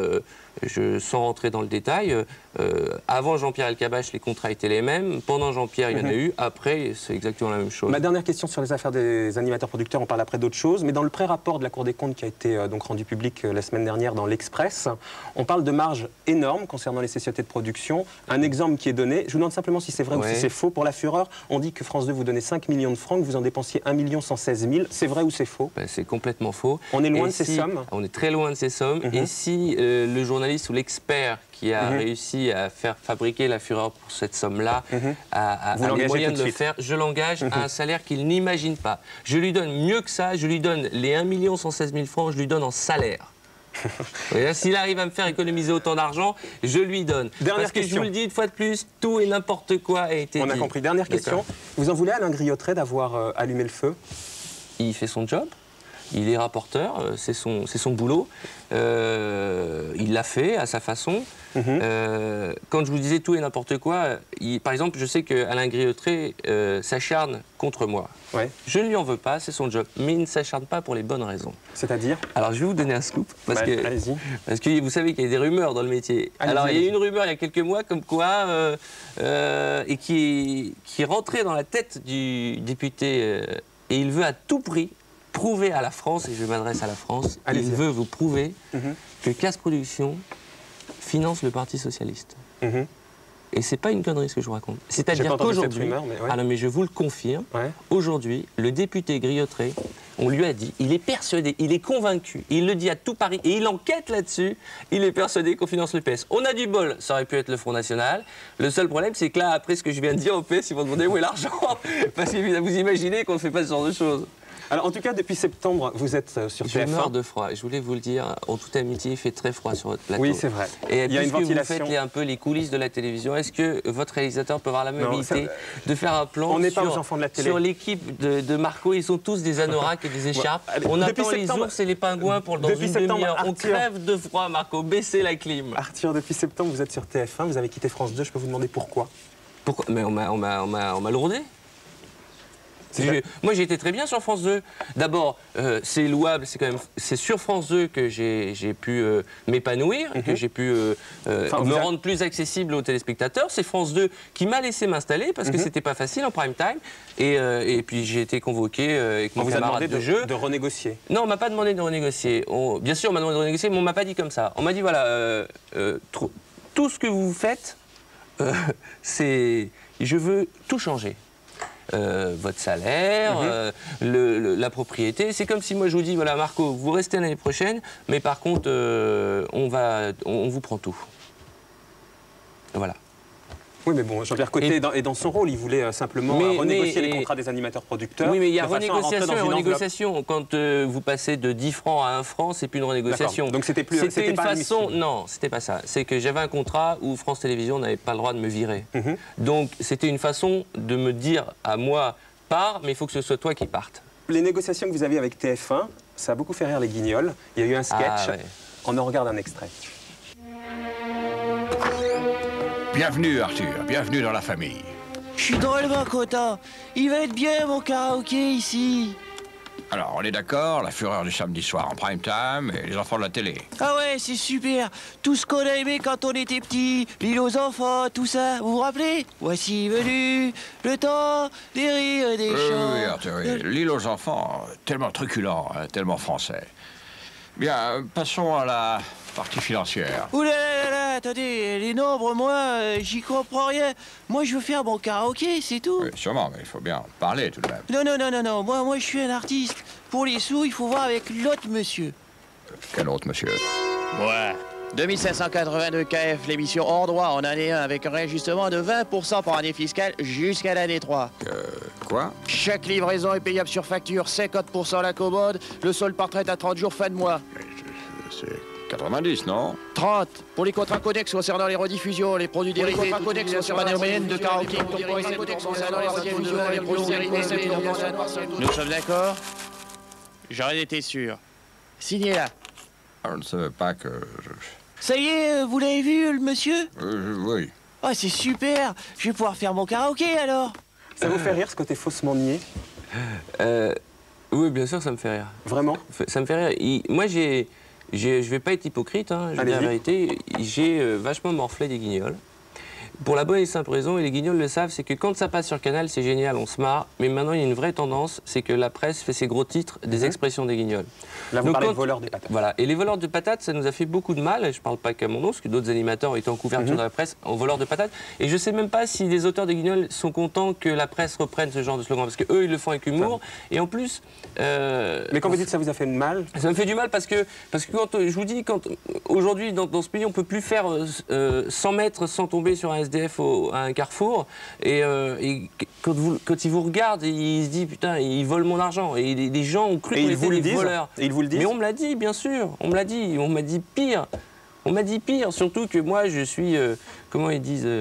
sans rentrer dans le détail, avant Jean-Pierre Elkabbach, les contrats étaient les mêmes. Pendant Jean-Pierre, il y en a eu. Après, c'est exactement la même chose. Ma dernière question sur les affaires des animateurs-producteurs, on parle après d'autres choses, mais dans le pré-rapport de la Cour des comptes qui a été donc rendu public la semaine dernière dans l'Express, on parle de marges énormes concernant les sociétés de production. Un exemple qui est donné, je vous demande simplement si c'est vrai ou si c'est faux. Pour La Fureur, on dit que France 2 vous donnait 5 millions de francs, que vous en dépensiez 1 116 000. C'est vrai ou c'est faux? C'est complètement faux. On est loin de ces sommes? On est très loin de ces sommes. Et si le journaliste ou l'expert qui a réussi à faire fabriquer La Fureur pour cette somme-là, a les moyens de le faire, je l'engage à un salaire qu'il n'imagine pas. Je lui donne mieux que ça, je lui donne les 1 116 000 francs, je lui donne en salaire. S'il arrive à me faire économiser autant d'argent, je lui donne. Parce que je vous le dis une fois de plus, tout et n'importe quoi a été dit. On a compris. Dernière question. Vous en voulez à Alain Griottret d'avoir allumé le feu? Il fait son job. Il est rapporteur, c'est son boulot. Il l'a fait à sa façon. Quand je vous disais tout et n'importe quoi, par exemple, je sais qu'Alain Griottret s'acharne contre moi. Je ne lui en veux pas, c'est son job. Mais il ne s'acharne pas pour les bonnes raisons. C'est-à-dire? Alors, je vais vous donner un scoop. Parce que vous savez qu'il y a des rumeurs dans le métier. Alors, il y a eu une rumeur il y a quelques mois comme quoi, et qui est rentrée dans la tête du député, et il veut à tout prix prouver à la France, et je m'adresse à la France, il veut vous prouver que Casse Production finance le Parti Socialiste. Et c'est pas une connerie ce que je vous raconte. C'est-à-dire qu'aujourd'hui, mais je vous le confirme, aujourd'hui, le député Griottret, on lui a dit, il est persuadé, il est convaincu, il le dit à tout Paris, et il enquête là-dessus, il est persuadé qu'on finance le PS. On a du bol, ça aurait pu être le Front National. Le seul problème, c'est que là, après ce que je viens de dire au PS, ils vont demander où est l'argent. Parce que vous imaginez qu'on ne fait pas ce genre de choses. Alors, en tout cas, depuis septembre, vous êtes sur TF1. Je meurs de froid. Je voulais vous le dire, en toute amitié, il fait très froid sur votre plateau. Oui, c'est vrai. Et il y a une ventilation. Vous faites un peu les coulisses de la télévision. Est-ce que votre réalisateur peut avoir la mobilité de faire un plan sur l'équipe de Marco? Ils sont tous des anoraks et des écharpes. On attend les ours et les pingouins pour dans une demi-heure. On crève de froid, Marco. Baissez la clim. Arthur, depuis septembre, vous êtes sur TF1. Vous avez quitté France 2. Je peux vous demander pourquoi? Pourquoi? Mais on m'a lourdé. Moi, j'ai été très bien sur France 2. D'abord, c'est louable, c'est sur France 2 que j'ai pu m'épanouir, que j'ai pu me rendre plus accessible aux téléspectateurs. C'est France 2 qui m'a laissé m'installer parce que c'était pas facile en prime time. Et puis j'ai été convoqué avec mon camarade de jeu. De renégocier? Non, on m'a pas demandé de renégocier. Bien sûr, on m'a demandé de renégocier, mais on m'a pas dit comme ça. On m'a dit voilà, tout ce que vous faites, je veux tout changer. Votre salaire, la propriété. C'est comme si moi je vous dis, voilà Marco, vous restez l'année prochaine, mais par contre, on vous prend tout. Voilà. Oui, mais bon, Jean-Pierre Côté est dans son rôle. Il voulait simplement renégocier les contrats des animateurs-producteurs. Oui, mais il y a renégociation et renégociation. Quand vous passez de 10 francs à 1 franc, c'est plus une renégociation. Donc c'était plus une façon. Non, c'était pas ça. C'est que j'avais un contrat où France Télévisions n'avait pas le droit de me virer. Donc c'était une façon de me dire à moi, pars, mais il faut que ce soit toi qui partes. Les négociations que vous aviez avec TF1, ça a beaucoup fait rire les Guignols. Il y a eu un sketch. On en regarde un extrait. Bienvenue Arthur, bienvenue dans la famille. Je suis drôlement content. Il va être bien mon karaoké ici. Alors, on est d'accord, La Fureur du samedi soir en prime time et les enfants de la télé. Ah ouais, c'est super. Tout ce qu'on a aimé quand on était petits, l'île aux enfants, tout ça, vous vous rappelez? Voici venu le temps des rires et des chants. Oui, Arthur, oui. L'île aux enfants, tellement truculent, hein, tellement français. Bien, passons à la partie financière. Ouh là là là, attendez, les nombres, moi, j'y comprends rien. Moi, je veux faire mon karaoké, c'est tout. Oui, sûrement, mais il faut bien parler tout de même. Non, moi, je suis un artiste. Pour les sous, il faut voir avec l'autre monsieur. Quel autre monsieur? Moi, 2582 KF, l'émission hors droit en année 1 avec un réajustement de 20% par année fiscale jusqu'à l'année 3. Quoi? Chaque livraison est payable sur facture, 50% la commode, le solde par traite à 30 jours fin de mois. C'est 90, non? 30 pour les contrats connexes concernant les rediffusions, les produits dérivés, les contrats connexes concernant les moyennes de karaoké, concernant les rediffusions, les produits dérivés, nous sommes d'accord? J'en étais sûr. Signez là. Je ne savais pas que... Ça y est, vous l'avez vu, le monsieur? Oui. Oh, c'est super! Je vais pouvoir faire mon karaoké, alors! Ça vous fait rire, ce côté faussement niais? Oui, bien sûr, ça me fait rire. Vraiment? Ça me fait rire. Moi, je vais pas être hypocrite, hein, je dis la vérité, j'ai vachement morflé des guignols. Pour la bonne et simple raison, et les guignols le savent, c'est que quand ça passe sur Canal, c'est génial, on se marre. Mais maintenant, il y a une vraie tendance, c'est que la presse fait ses gros titres des expressions des guignols. Là, vous parlez de voleurs de patates. Voilà, et les voleurs de patates, ça nous a fait beaucoup de mal. Et je parle pas qu'à mon nom, parce que d'autres animateurs étaient en couverture de la presse en voleurs de patates. Et je sais même pas si les auteurs des guignols sont contents que la presse reprenne ce genre de slogan, parce que eux, ils le font avec humour. Et en plus... Mais quand vous dites que ça vous a fait de mal? Ça me fait du mal parce que quand, je vous dis, aujourd'hui, dans ce pays, on peut plus faire 100 mètres sans tomber sur un SDF à un carrefour. Et quand ils vous regardent, ils se disent, putain, ils volent mon argent. Et les gens ont cru qu'on était des voleurs. Et ils vous le disent? Mais on me l'a dit, bien sûr. On me l'a dit. On m'a dit pire. On m'a dit pire. Surtout que moi, je suis... comment ils disent...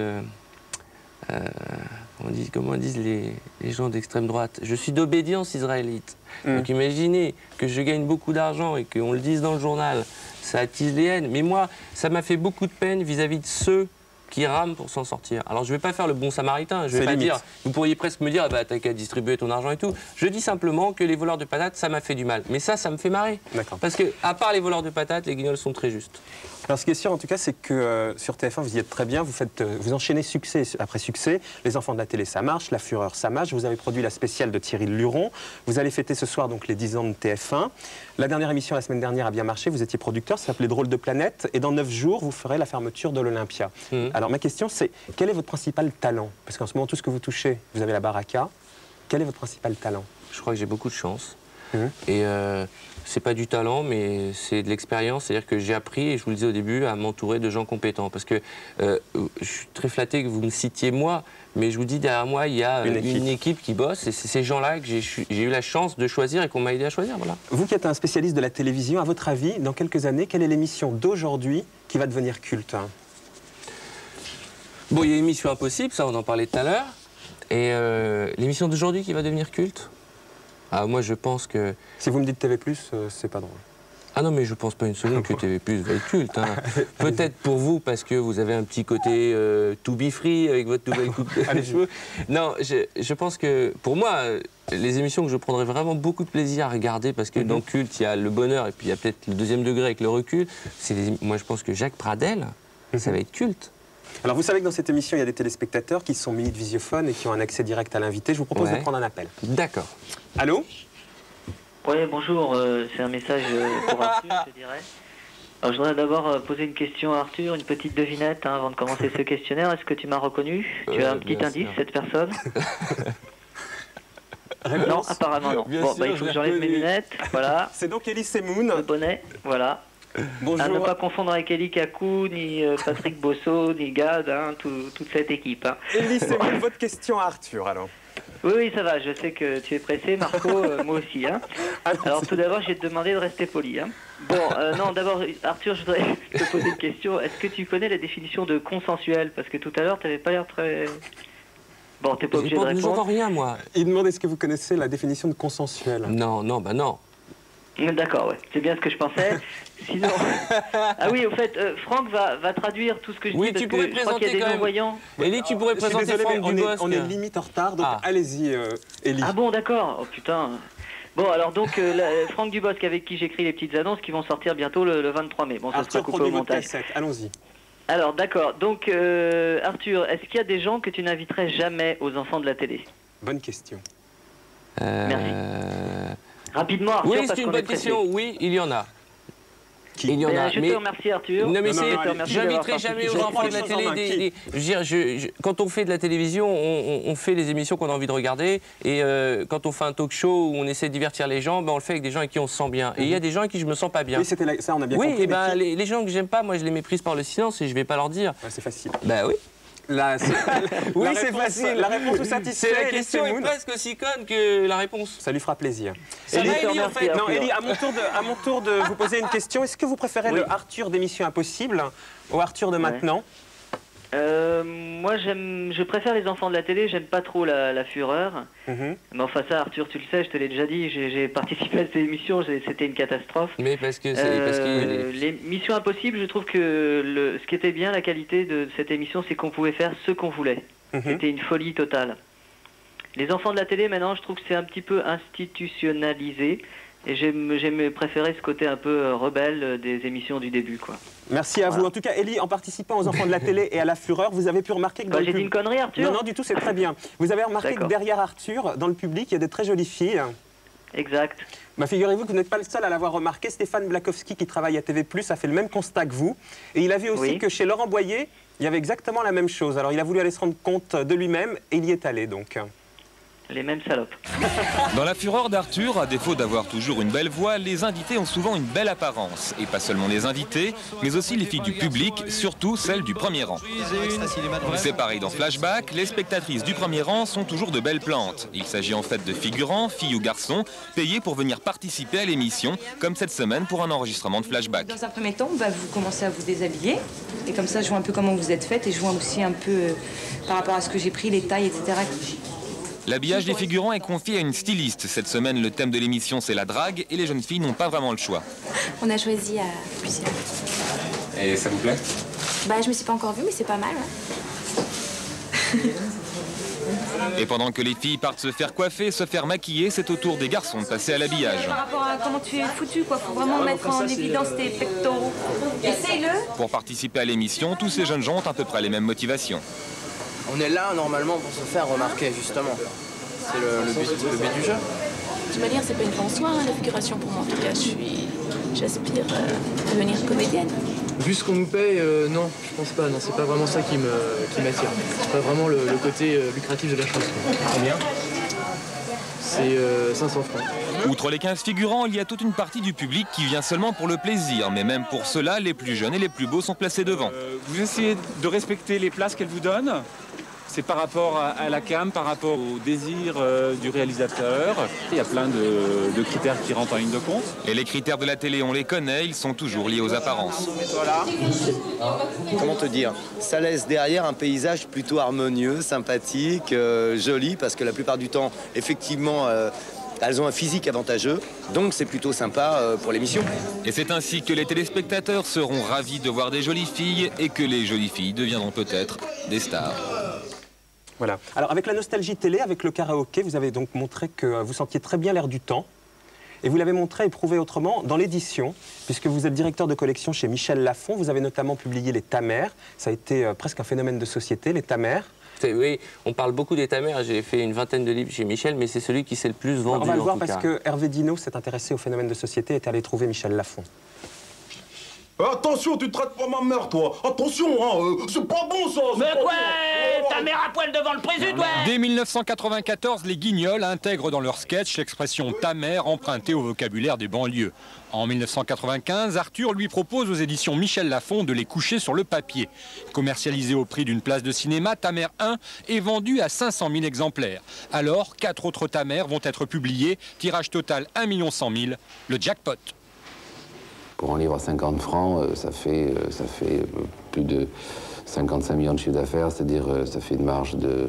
comment disent les gens d'extrême droite? Je suis d'obédience israélite. Donc imaginez que je gagne beaucoup d'argent et qu'on le dise dans le journal, ça attise les haines. Mais moi, ça m'a fait beaucoup de peine vis-à-vis de ceux qui rament pour s'en sortir. Alors je ne vais pas faire le bon samaritain, je vais pas dire, vous pourriez presque me dire, ah bah t'as qu'à distribuer ton argent et tout. Je dis simplement que les voleurs de patates, ça m'a fait du mal. Mais ça me fait marrer. Parce que, à part les voleurs de patates, les guignols sont très justes. Alors ce qui est sûr en tout cas, c'est que sur TF1, vous y êtes très bien, vous enchaînez succès après succès. Les enfants de la télé, ça marche, La Fureur, ça marche. Vous avez produit la spéciale de Thierry Luron. Vous allez fêter ce soir donc les 10 ans de TF1. La dernière émission, la semaine dernière, a bien marché. Vous étiez producteur, ça s'appelait Drôle de planète. Et dans 9 jours, vous ferez la fermeture de l'Olympia. Alors ma question, c'est quel est votre principal talent? Parce qu'en ce moment, tout ce que vous touchez, vous avez la baraka. Quel est votre principal talent? Je crois que j'ai beaucoup de chance. Et c'est pas du talent, mais c'est de l'expérience. C'est-à-dire que j'ai appris, et je vous le disais au début, à m'entourer de gens compétents. Parce que je suis très flatté que vous me citiez moi, mais je vous dis, derrière moi, il y a une équipe qui bosse. Et c'est ces gens-là que j'ai eu la chance de choisir et qu'on m'a aidé à choisir. Voilà. Vous qui êtes un spécialiste de la télévision, à votre avis, dans quelques années, quelle est l'émission d'aujourd'hui qui va devenir culte? Bon, il y a Mission Impossible, ça on en parlait tout à l'heure. Et l'émission d'aujourd'hui qui va devenir culte? Ah, moi je pense que... Si vous me dites TV+, c'est pas drôle. Ah non, mais je pense pas une seconde que TV+ va être culte. Hein. Peut-être pour vous, parce que vous avez un petit côté to be free avec votre nouvelle coupe de cheveux. Non, je pense que pour moi, les émissions que je prendrais vraiment beaucoup de plaisir à regarder, parce que dans culte, il y a le bonheur et puis il y a peut-être le deuxième degré avec le recul. Moi je pense que Jacques Pradel, ça va être culte. Alors vous savez que dans cette émission, il y a des téléspectateurs qui sont munis de visiophone et qui ont un accès direct à l'invité. Je vous propose de prendre un appel. D'accord. Allô? Oui, bonjour, c'est un message pour Arthur, je dirais. Alors, je voudrais d'abord poser une question à Arthur, une petite devinette avant de commencer ce questionnaire. Est-ce que tu m'as reconnu? Tu as un petit indice, cette personne? Non, apparemment non. Bon, il faut que j'enlève mes lunettes, voilà. C'est donc Elie Semoun. Le bonnet, voilà. Bonjour. À ne pas confondre avec Elie Kakou, ni Patrick Bosso, ni Gad, hein, toute cette équipe. Hein. Elie Semoun, votre question à Arthur, alors. Oui, ça va, je sais que tu es pressé, Marco, moi aussi. Hein. Alors tout d'abord, je vais te demander de rester poli. Hein. Bon, non, d'abord, Arthur, je voudrais te poser une question. Est-ce que tu connais la définition de consensuel? Parce que tout à l'heure, tu n'avais pas l'air très... Bon, t'es pas obligé de répondre. J'entends rien, moi. Il demande est-ce que vous connaissez la définition de consensuel? Non, non, bah non. D'accord, ouais. C'est bien ce que je pensais. Sinon... Ah oui, au fait, Franck va traduire tout ce que je dis. Oui, tu pourrais présenter quand même. Elie, tu pourrais présenter Franck Dubosc. On est limite en retard, donc allez-y, Elie. Ah bon, d'accord. Oh putain. Bon, alors donc, Franck Dubosc, avec qui j'écris les petites annonces qui vont sortir bientôt le 23 mai. Bon, ça sera coupé au montage. Allons-y. Alors, d'accord. Donc, Arthur, est-ce qu'il y a des gens que tu n'inviterais jamais aux enfants de la télé? Bonne question. Merci. Rapidement, Arthur, oui, c'est une bonne question. Oui, il y en a. qui? Il y en a. Je te remercie Arthur. Non mais j'inviterai jamais aux enfants de la télé. Quand on fait de la télévision, on fait les émissions qu'on a envie de regarder. Et quand on fait un talk show où on essaie de divertir les gens, on le fait avec des gens avec qui on se sent bien. Et il y a des gens avec qui je me sens pas bien. Oui, ça on a bien compris. Oui, et les gens que j'aime pas, moi je les méprise par le silence et je vais pas leur dire. C'est facile. Bah oui. Oui, c'est facile. La réponse vous satisfait. La question est presque aussi conne que la réponse. Ça lui fera plaisir. Élie, en fait. Non, Élie, à mon tour de vous poser une question. Est-ce que vous préférez le Arthur d'émission Impossible au Arthur de maintenant? Moi, je préfère les enfants de la télé, j'aime pas trop la fureur. Mais enfin ça, Arthur, tu le sais, je te l'ai déjà dit, j'ai participé à cette émission, c'était une catastrophe. Mais parce que l'émission Impossible, je trouve que ce qui était bien, la qualité de cette émission, c'est qu'on pouvait faire ce qu'on voulait. C'était une folie totale. Les enfants de la télé, maintenant, je trouve que c'est un petit peu institutionnalisé. Et j'ai préféré ce côté un peu rebelle des émissions du début, quoi. Merci à vous. En tout cas, Élie, en participant aux enfants de la télé et à la fureur, vous avez pu remarquer que... J'ai dit une connerie, Arthur? Non, du tout, c'est très bien. Vous avez remarqué que derrière Arthur, dans le public, il y a des très jolies filles. Exact. Figurez-vous que vous n'êtes pas le seul à l'avoir remarqué. Stéphane Blakowski, qui travaille à TV+, a fait le même constat que vous. Et il a vu aussi que chez Laurent Boyer, il y avait exactement la même chose. Alors, il a voulu aller se rendre compte de lui-même et il y est allé, donc... Les mêmes salopes. Dans la fureur d'Arthur, à défaut d'avoir toujours une belle voix, les invités ont souvent une belle apparence. Et pas seulement les invités, mais aussi les filles du public, surtout celles du premier rang. C'est pareil dans Flashback, les spectatrices du premier rang sont toujours de belles plantes. Il s'agit en fait de figurants, filles ou garçons, payés pour venir participer à l'émission, comme cette semaine pour un enregistrement de Flashback. Dans un premier temps, vous commencez à vous déshabiller. Et comme ça, je vois un peu comment vous êtes faite et je vois aussi un peu par rapport à ce que j'ai pris, les tailles, etc. L'habillage des figurants est confié à une styliste. Cette semaine, le thème de l'émission, c'est la drague et les jeunes filles n'ont pas vraiment le choix. On a choisi à plusieurs. Et ça vous plaît? Je me suis pas encore vue, mais c'est pas mal. Et pendant que les filles partent se faire coiffer, se faire maquiller, c'est au tour des garçons de passer à l'habillage. Par rapport à comment tu es foutu, quoi. Faut vraiment mettre en évidence tes pectoraux. Essaye-le. Pour participer à l'émission, tous ces jeunes gens ont à peu près les mêmes motivations. On est là normalement pour se faire remarquer, justement. C'est le but du jeu. De toute manière, c'est pas une fin en soi, la figuration pour moi. En tout cas, j'aspire à devenir comédienne. Vu ce qu'on nous paye, non, je pense pas. Non, c'est pas vraiment ça qui m'attire. C'est pas vraiment le côté lucratif de la chose. Combien? C'est 500 francs. Outre les 15 figurants, il y a toute une partie du public qui vient seulement pour le plaisir. Mais même pour cela, les plus jeunes et les plus beaux sont placés devant. Vous essayez de respecter les places qu'elle vous donne. C'est par rapport à la cam, par rapport au désir du réalisateur. Il y a plein de critères qui rentrent en ligne de compte. Et les critères de la télé, on les connaît, ils sont toujours liés aux apparences. Comment te dire? Ça laisse derrière un paysage plutôt harmonieux, sympathique, joli, parce que la plupart du temps, effectivement, elles ont un physique avantageux, donc c'est plutôt sympa pour l'émission. Et c'est ainsi que les téléspectateurs seront ravis de voir des jolies filles et que les jolies filles deviendront peut-être des stars. Voilà. Alors avec la nostalgie télé, avec le karaoké, vous avez donc montré que vous sentiez très bien l'air du temps. Et vous l'avez montré et prouvé autrement dans l'édition, puisque vous êtes directeur de collection chez Michel Lafon. Vous avez notamment publié les Ta-Mère. Ça a été presque un phénomène de société, les Ta-Mère. Oui, on parle beaucoup des Ta-Mère. J'ai fait une vingtaine de livres chez Michel, mais c'est celui qui s'est le plus vendu. On va le voir parce que Hervé Dino s'est intéressé au phénomène de société et est allé trouver Michel Lafon. Attention, tu traites pas ma mère, toi. Attention, hein, c'est pas bon, ça. Mais quoi? Ta mère à poil devant le président, ouais. Dès 1994, les Guignols intègrent dans leur sketch l'expression « ta mère » empruntée au vocabulaire des banlieues. En 1995, Arthur lui propose aux éditions Michel Lafon de les coucher sur le papier. Commercialisé au prix d'une place de cinéma, Ta mère 1 est vendu à 500 000 exemplaires. Alors, 4 autres Ta mère vont être publiés. Tirage total 1 100 000, le jackpot. Pour un livre à 50 francs, ça fait plus de 55 millions de chiffre d'affaires, c'est-à-dire ça fait une marge de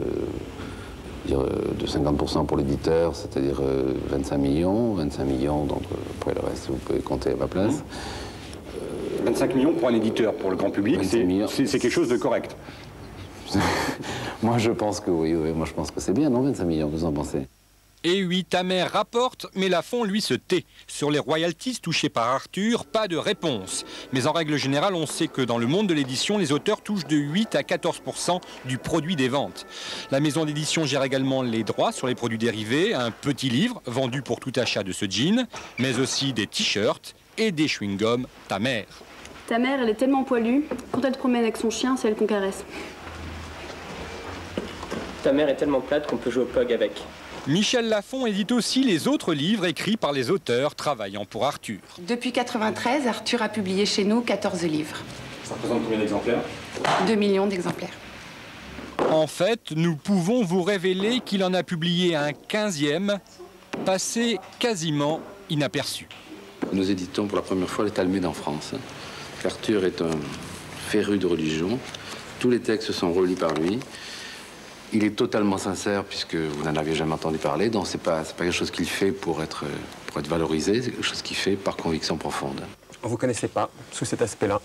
50% pour l'éditeur, c'est-à-dire 25 millions, donc après le reste, vous pouvez compter à ma place. 25 millions pour un éditeur, pour le grand public, c'est quelque chose de correct. Moi, je pense que oui, moi je pense que c'est bien, non, 25 millions, vous en pensez? Et oui, Ta mère rapporte, mais Lafon, lui, se tait. Sur les royalties touchées par Arthur, pas de réponse. Mais en règle générale, on sait que dans le monde de l'édition, les auteurs touchent de 8 à 14% du produit des ventes. La maison d'édition gère également les droits sur les produits dérivés, un petit livre vendu pour tout achat de ce jean, mais aussi des t-shirts et des chewing-gums Ta mère. Ta mère, elle est tellement poilue, quand elle te promène avec son chien, c'est elle qu'on caresse. Ta mère est tellement plate qu'on peut jouer au PUG avec. Michel Lafon édite aussi les autres livres écrits par les auteurs travaillant pour Arthur. Depuis 1993, Arthur a publié chez nous 14 livres. Ça représente combien d'exemplaires? 2 millions d'exemplaires. En fait, nous pouvons vous révéler qu'il en a publié un 15e, passé quasiment inaperçu. Nous éditons pour la première fois le Talmud en France. Arthur est un féru de religion. Tous les textes sont relus par lui. Il est totalement sincère puisque vous n'en avez jamais entendu parler. Donc c'est pas quelque chose qu'il fait pour être valorisé. C'est quelque chose qu'il fait par conviction profonde. Vous connaissez pas sous cet aspect-là?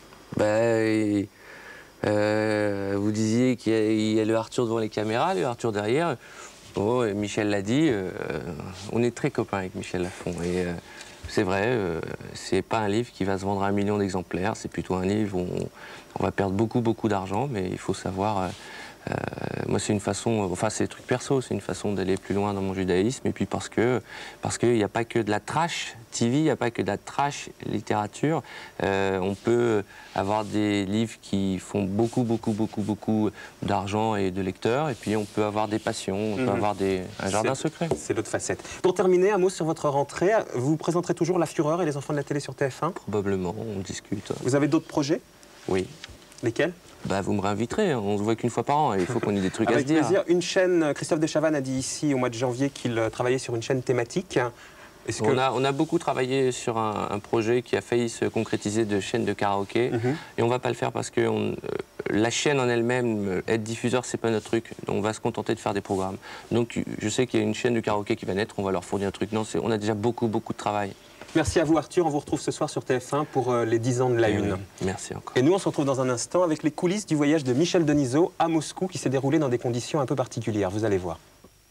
Vous disiez qu'il y a le Arthur devant les caméras, le Arthur derrière. Oh, Michel l'a dit, on est très copains avec Michel Lafon. Et c'est vrai, c'est pas un livre qui va se vendre à 1 million d'exemplaires. C'est plutôt un livre où on va perdre beaucoup d'argent, mais il faut savoir. Moi, c'est une façon, enfin, c'est des trucs perso, c'est une façon d'aller plus loin dans mon judaïsme. Et puis parce qu'il n'y a pas que de la trash TV, il n'y a pas que de la trash littérature. On peut avoir des livres qui font beaucoup d'argent et de lecteurs. Et puis on peut avoir des passions, on peut avoir un jardin secret. C'est l'autre facette. Pour terminer, un mot sur votre rentrée. Vous présenterez toujours La Fureur et les enfants de la télé sur TF1? Probablement, on discute. Vous avez d'autres projets? Oui. Lesquels? Vous me réinviterez, on se voit qu'une fois par an, il faut qu'on ait des trucs à se dire. Avec plaisir. Une chaîne, Christophe Dechavanne a dit ici au mois de janvier qu'il travaillait sur une chaîne thématique. On a beaucoup travaillé sur un projet qui a failli se concrétiser de chaîne de karaoké. Et on ne va pas le faire parce que la chaîne en elle-même, être diffuseur, c'est pas notre truc. Donc on va se contenter de faire des programmes. Donc je sais qu'il y a une chaîne de karaoké qui va naître, on va leur fournir un truc. Non, on a déjà beaucoup de travail. Merci à vous Arthur, on vous retrouve ce soir sur TF1 pour les 10 ans de la Une. Merci encore. Et nous on se retrouve dans un instant avec les coulisses du voyage de Michel Denisot à Moscou qui s'est déroulé dans des conditions un peu particulières, vous allez voir.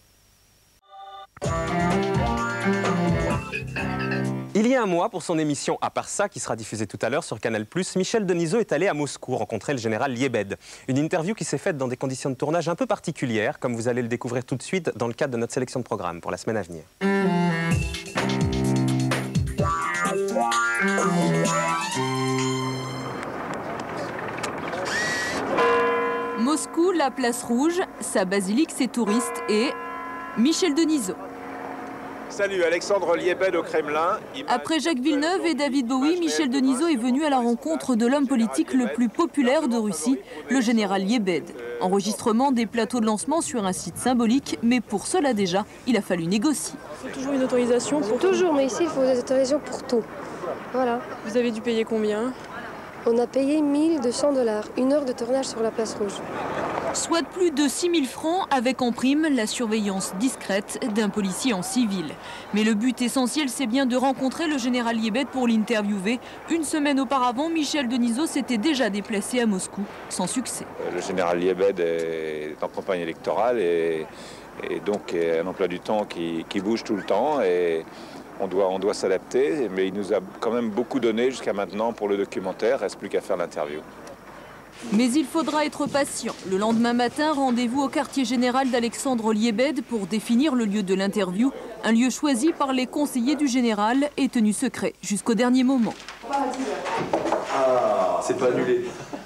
Il y a un mois, pour son émission À part ça, qui sera diffusée tout à l'heure sur Canal+, Michel Denisot est allé à Moscou rencontrer le général Liebed. Une interview qui s'est faite dans des conditions de tournage un peu particulières, comme vous allez le découvrir tout de suite dans le cadre de notre sélection de programme pour la semaine à venir. Moscou, la place rouge, sa basilique, ses touristes et Michel Denisot. Salut, Alexandre Liebed au Kremlin. Après Jacques Villeneuve et David Bowie, Michel Denisot est venu à la rencontre de l'homme politique le plus populaire de Russie, le général Liebed. Enregistrement des plateaux de lancement sur un site symbolique, mais pour cela déjà, il a fallu négocier. Il faut toujours une autorisation pour... Toujours, mais ici, il faut des autorisations pour tout. Voilà. Vous avez dû payer combien? On a payé 1 200 $, 1 heure de tournage sur la place rouge. Soit plus de 6 000 francs avec en prime la surveillance discrète d'un policier en civil. Mais le but essentiel, c'est bien de rencontrer le général Liebed pour l'interviewer. Une semaine auparavant, Michel Denisot s'était déjà déplacé à Moscou, sans succès. Le général Liebed est en campagne électorale et donc un emploi du temps qui bouge tout le temps. Et on doit s'adapter, mais il nous a quand même beaucoup donné jusqu'à maintenant pour le documentaire. Il ne reste plus qu'à faire l'interview. Mais il faudra être patient. Le lendemain matin, rendez-vous au quartier général d'Alexandre Liebed pour définir le lieu de l'interview. Un lieu choisi par les conseillers du général et tenu secret jusqu'au dernier moment. Ah, c'est pas annulé.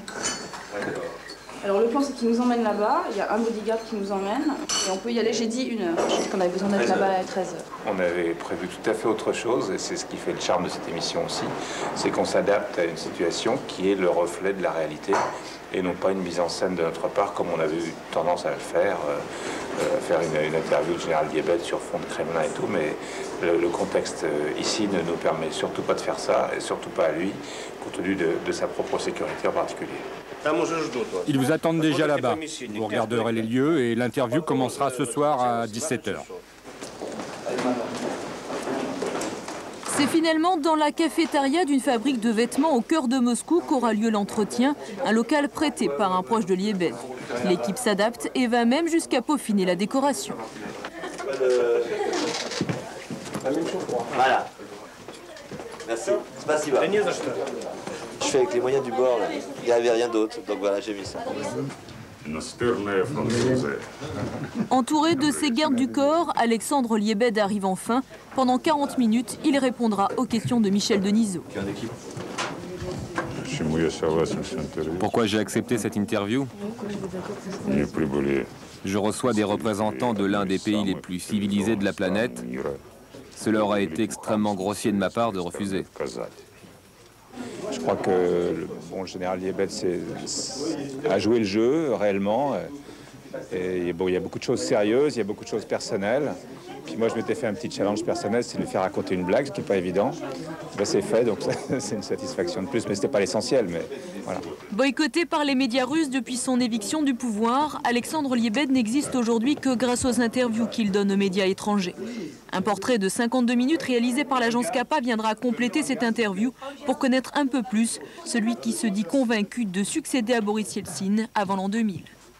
Alors le plan, c'est qu'il nous emmène là-bas, il y a un bodyguard qui nous emmène, et on peut y aller, j'ai dit 1 heure. Je sais qu'on avait besoin d'être là-bas à 13 heures. On avait prévu tout à fait autre chose, et c'est ce qui fait le charme de cette émission aussi, c'est qu'on s'adapte à une situation qui est le reflet de la réalité, et non pas une mise en scène de notre part, comme on avait eu tendance à le faire, une interview de général Liebed sur fond de Kremlin et tout, mais le contexte ici ne nous permet surtout pas de faire ça, et surtout pas à lui, compte tenu de sa propre sécurité en particulier. Ils vous attendent déjà là-bas. Vous regarderez les lieux et l'interview commencera ce soir à 17 h. C'est finalement dans la cafétéria d'une fabrique de vêtements au cœur de Moscou qu'aura lieu l'entretien, un local prêté par un proche de Liebed. L'équipe s'adapte et va même jusqu'à peaufiner la décoration. Voilà. Merci. Spasiba. Je fais avec les moyens du bord, là. Il n'y avait rien d'autre, donc voilà, j'ai mis ça. Entouré de ses gardes du corps, Alexandre Liebed arrive enfin. Pendant 40 minutes, il répondra aux questions de Michel Denisot. Pourquoi j'ai accepté cette interview? Je reçois des représentants de l'un des pays les plus civilisés de la planète. Cela aurait été extrêmement grossier de ma part de refuser. Je crois que le général Liebed a joué le jeu réellement. Et bon, il y a beaucoup de choses sérieuses, il y a beaucoup de choses personnelles. Puis moi, je m'étais fait un petit challenge personnel, c'est de lui faire raconter une blague, ce qui n'est pas évident. Ben, c'est fait, donc c'est une satisfaction de plus, mais ce n'était pas l'essentiel, mais voilà. Boycotté par les médias russes depuis son éviction du pouvoir, Alexandre Liebed n'existe aujourd'hui que grâce aux interviews qu'il donne aux médias étrangers. Un portrait de 52 minutes réalisé par l'agence Capa viendra compléter cette interview pour connaître un peu plus celui qui se dit convaincu de succéder à Boris Yeltsin avant l'an 2000.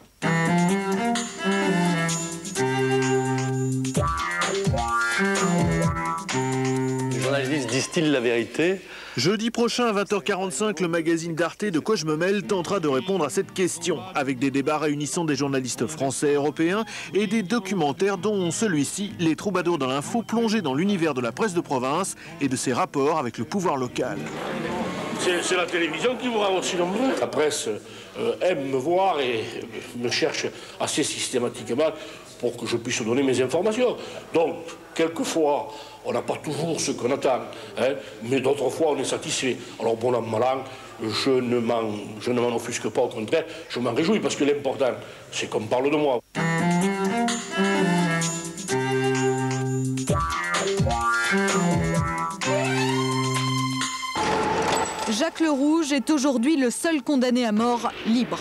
Les journalistes disent-ils la vérité? Jeudi prochain à 20h45, le magazine d'Arte De Quoi je me mêle tentera de répondre à cette question, avec des débats réunissant des journalistes français et européens et des documentaires dont celui-ci, Les Troubadours de l'info, plongés dans l'univers de la presse de province et de ses rapports avec le pouvoir local. C'est la télévision qui vous rend aussi nombreux. La presse aime me voir et me cherche assez systématiquement pour que je puisse donner mes informations. Donc, quelquefois, on n'a pas toujours ce qu'on attend, hein, mais d'autres fois, on est satisfait. Alors, bon an, mal an, je ne m'en offusque pas, au contraire, je m'en réjouis, parce que l'important, c'est qu'on parle de moi. Jacques Le Rouge est aujourd'hui le seul condamné à mort libre.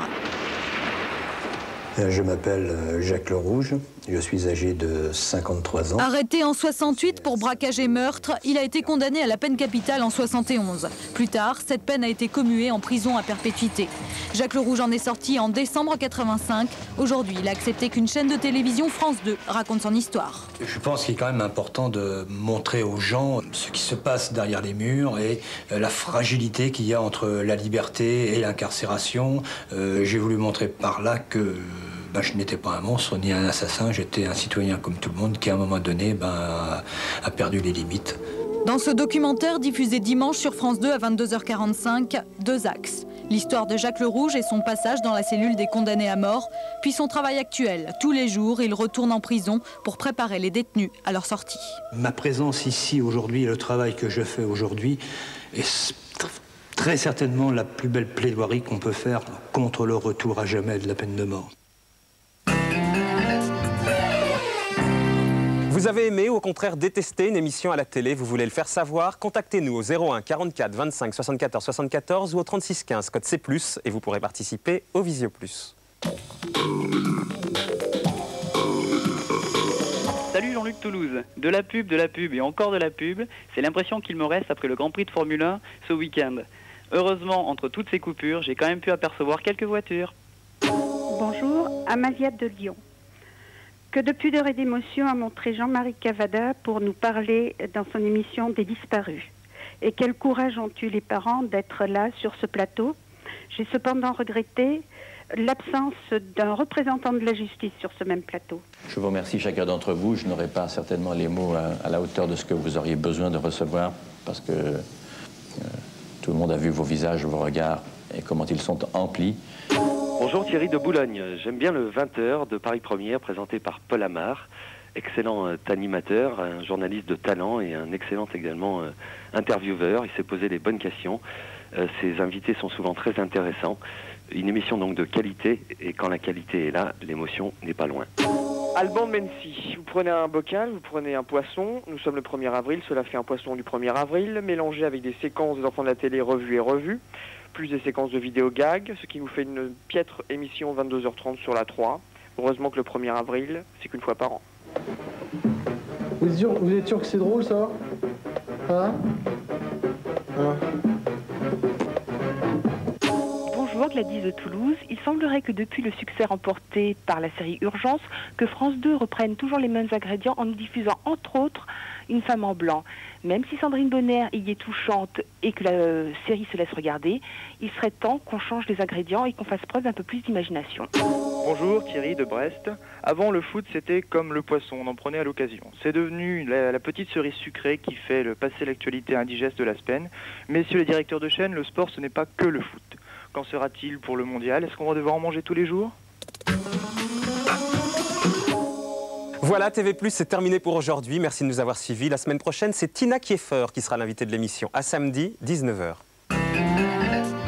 Je m'appelle Jacques Le Rouge, je suis âgé de 53 ans. Arrêté en 68 pour braquage et meurtre, il a été condamné à la peine capitale en 71. Plus tard, cette peine a été commuée en prison à perpétuité. Jacques Le Rouge en est sorti en décembre 85. Aujourd'hui, il a accepté qu'une chaîne de télévision, France 2, raconte son histoire. Je pense qu'il est quand même important de montrer aux gens ce qui se passe derrière les murs et la fragilité qu'il y a entre la liberté et l'incarcération. J'ai voulu montrer par là que je n'étais pas un monstre ni un assassin, j'étais un citoyen comme tout le monde qui à un moment donné a perdu les limites. Dans ce documentaire diffusé dimanche sur France 2 à 22h45, deux axes. L'histoire de Jacques Le Rouge et son passage dans la cellule des condamnés à mort, puis son travail actuel. Tous les jours, il retourne en prison pour préparer les détenus à leur sortie. Ma présence ici aujourd'hui et le travail que je fais aujourd'hui est très certainement la plus belle plaidoirie qu'on peut faire contre le retour à jamais de la peine de mort. Vous avez aimé ou au contraire détesté une émission à la télé, vous voulez le faire savoir, contactez-nous au 01 44 25 74 74 ou au 36 15 code C+, et vous pourrez participer au Visio Plus. Salut Jean-Luc Toulouse. De la pub et encore de la pub, c'est l'impression qu'il me reste après le Grand Prix de Formule 1 ce week-end. Heureusement, entre toutes ces coupures, j'ai quand même pu apercevoir quelques voitures. Bonjour, Amaliade de Lyon. Que de pudeur et d'émotion a montré Jean-Marie Cavada pour nous parler dans son émission des disparus. Et quel courage ont eu les parents d'être là sur ce plateau. J'ai cependant regretté l'absence d'un représentant de la justice sur ce même plateau. Je vous remercie chacun d'entre vous. Je n'aurai pas certainement les mots à la hauteur de ce que vous auriez besoin de recevoir parce que tout le monde a vu vos visages, vos regards et comment ils sont emplis. Bonjour Thierry de Boulogne, j'aime bien le 20h de Paris Première présenté par Paul Amar, excellent animateur, un journaliste de talent et un excellent également intervieweur, il s'est posé les bonnes questions, ses invités sont souvent très intéressants, une émission donc de qualité et quand la qualité est là, l'émotion n'est pas loin. Alban Mency, vous prenez un bocal, vous prenez un poisson, nous sommes le 1er avril, cela fait un poisson du 1er avril, mélangé avec des séquences des enfants de la télé revues et revues, plus des séquences de vidéos gags, ce qui nous fait une piètre émission 22h30 sur la 3. Heureusement que le 1er avril, c'est qu'une fois par an. Vous êtes sûr que c'est drôle ça? Hein? Bonjour Gladys de Toulouse. Il semblerait que depuis le succès remporté par la série Urgence, que France 2 reprenne toujours les mêmes ingrédients en nous diffusant entre autres Une femme en blanc. Même si Sandrine Bonner y est touchante et que la série se laisse regarder, il serait temps qu'on change les ingrédients et qu'on fasse preuve d'un peu plus d'imagination. Bonjour, Thierry de Brest. Avant, le foot, c'était comme le poisson, on en prenait à l'occasion. C'est devenu la petite cerise sucrée qui fait passer l'actualité indigeste de la semaine. Messieurs les directeurs de chaîne, le sport, ce n'est pas que le foot. Qu'en sera-t-il pour le mondial? Est-ce qu'on va devoir en manger tous les jours? Voilà, TV+, c'est terminé pour aujourd'hui. Merci de nous avoir suivis. La semaine prochaine, c'est Tina Kieffer qui sera l'invitée de l'émission. À samedi, 19h.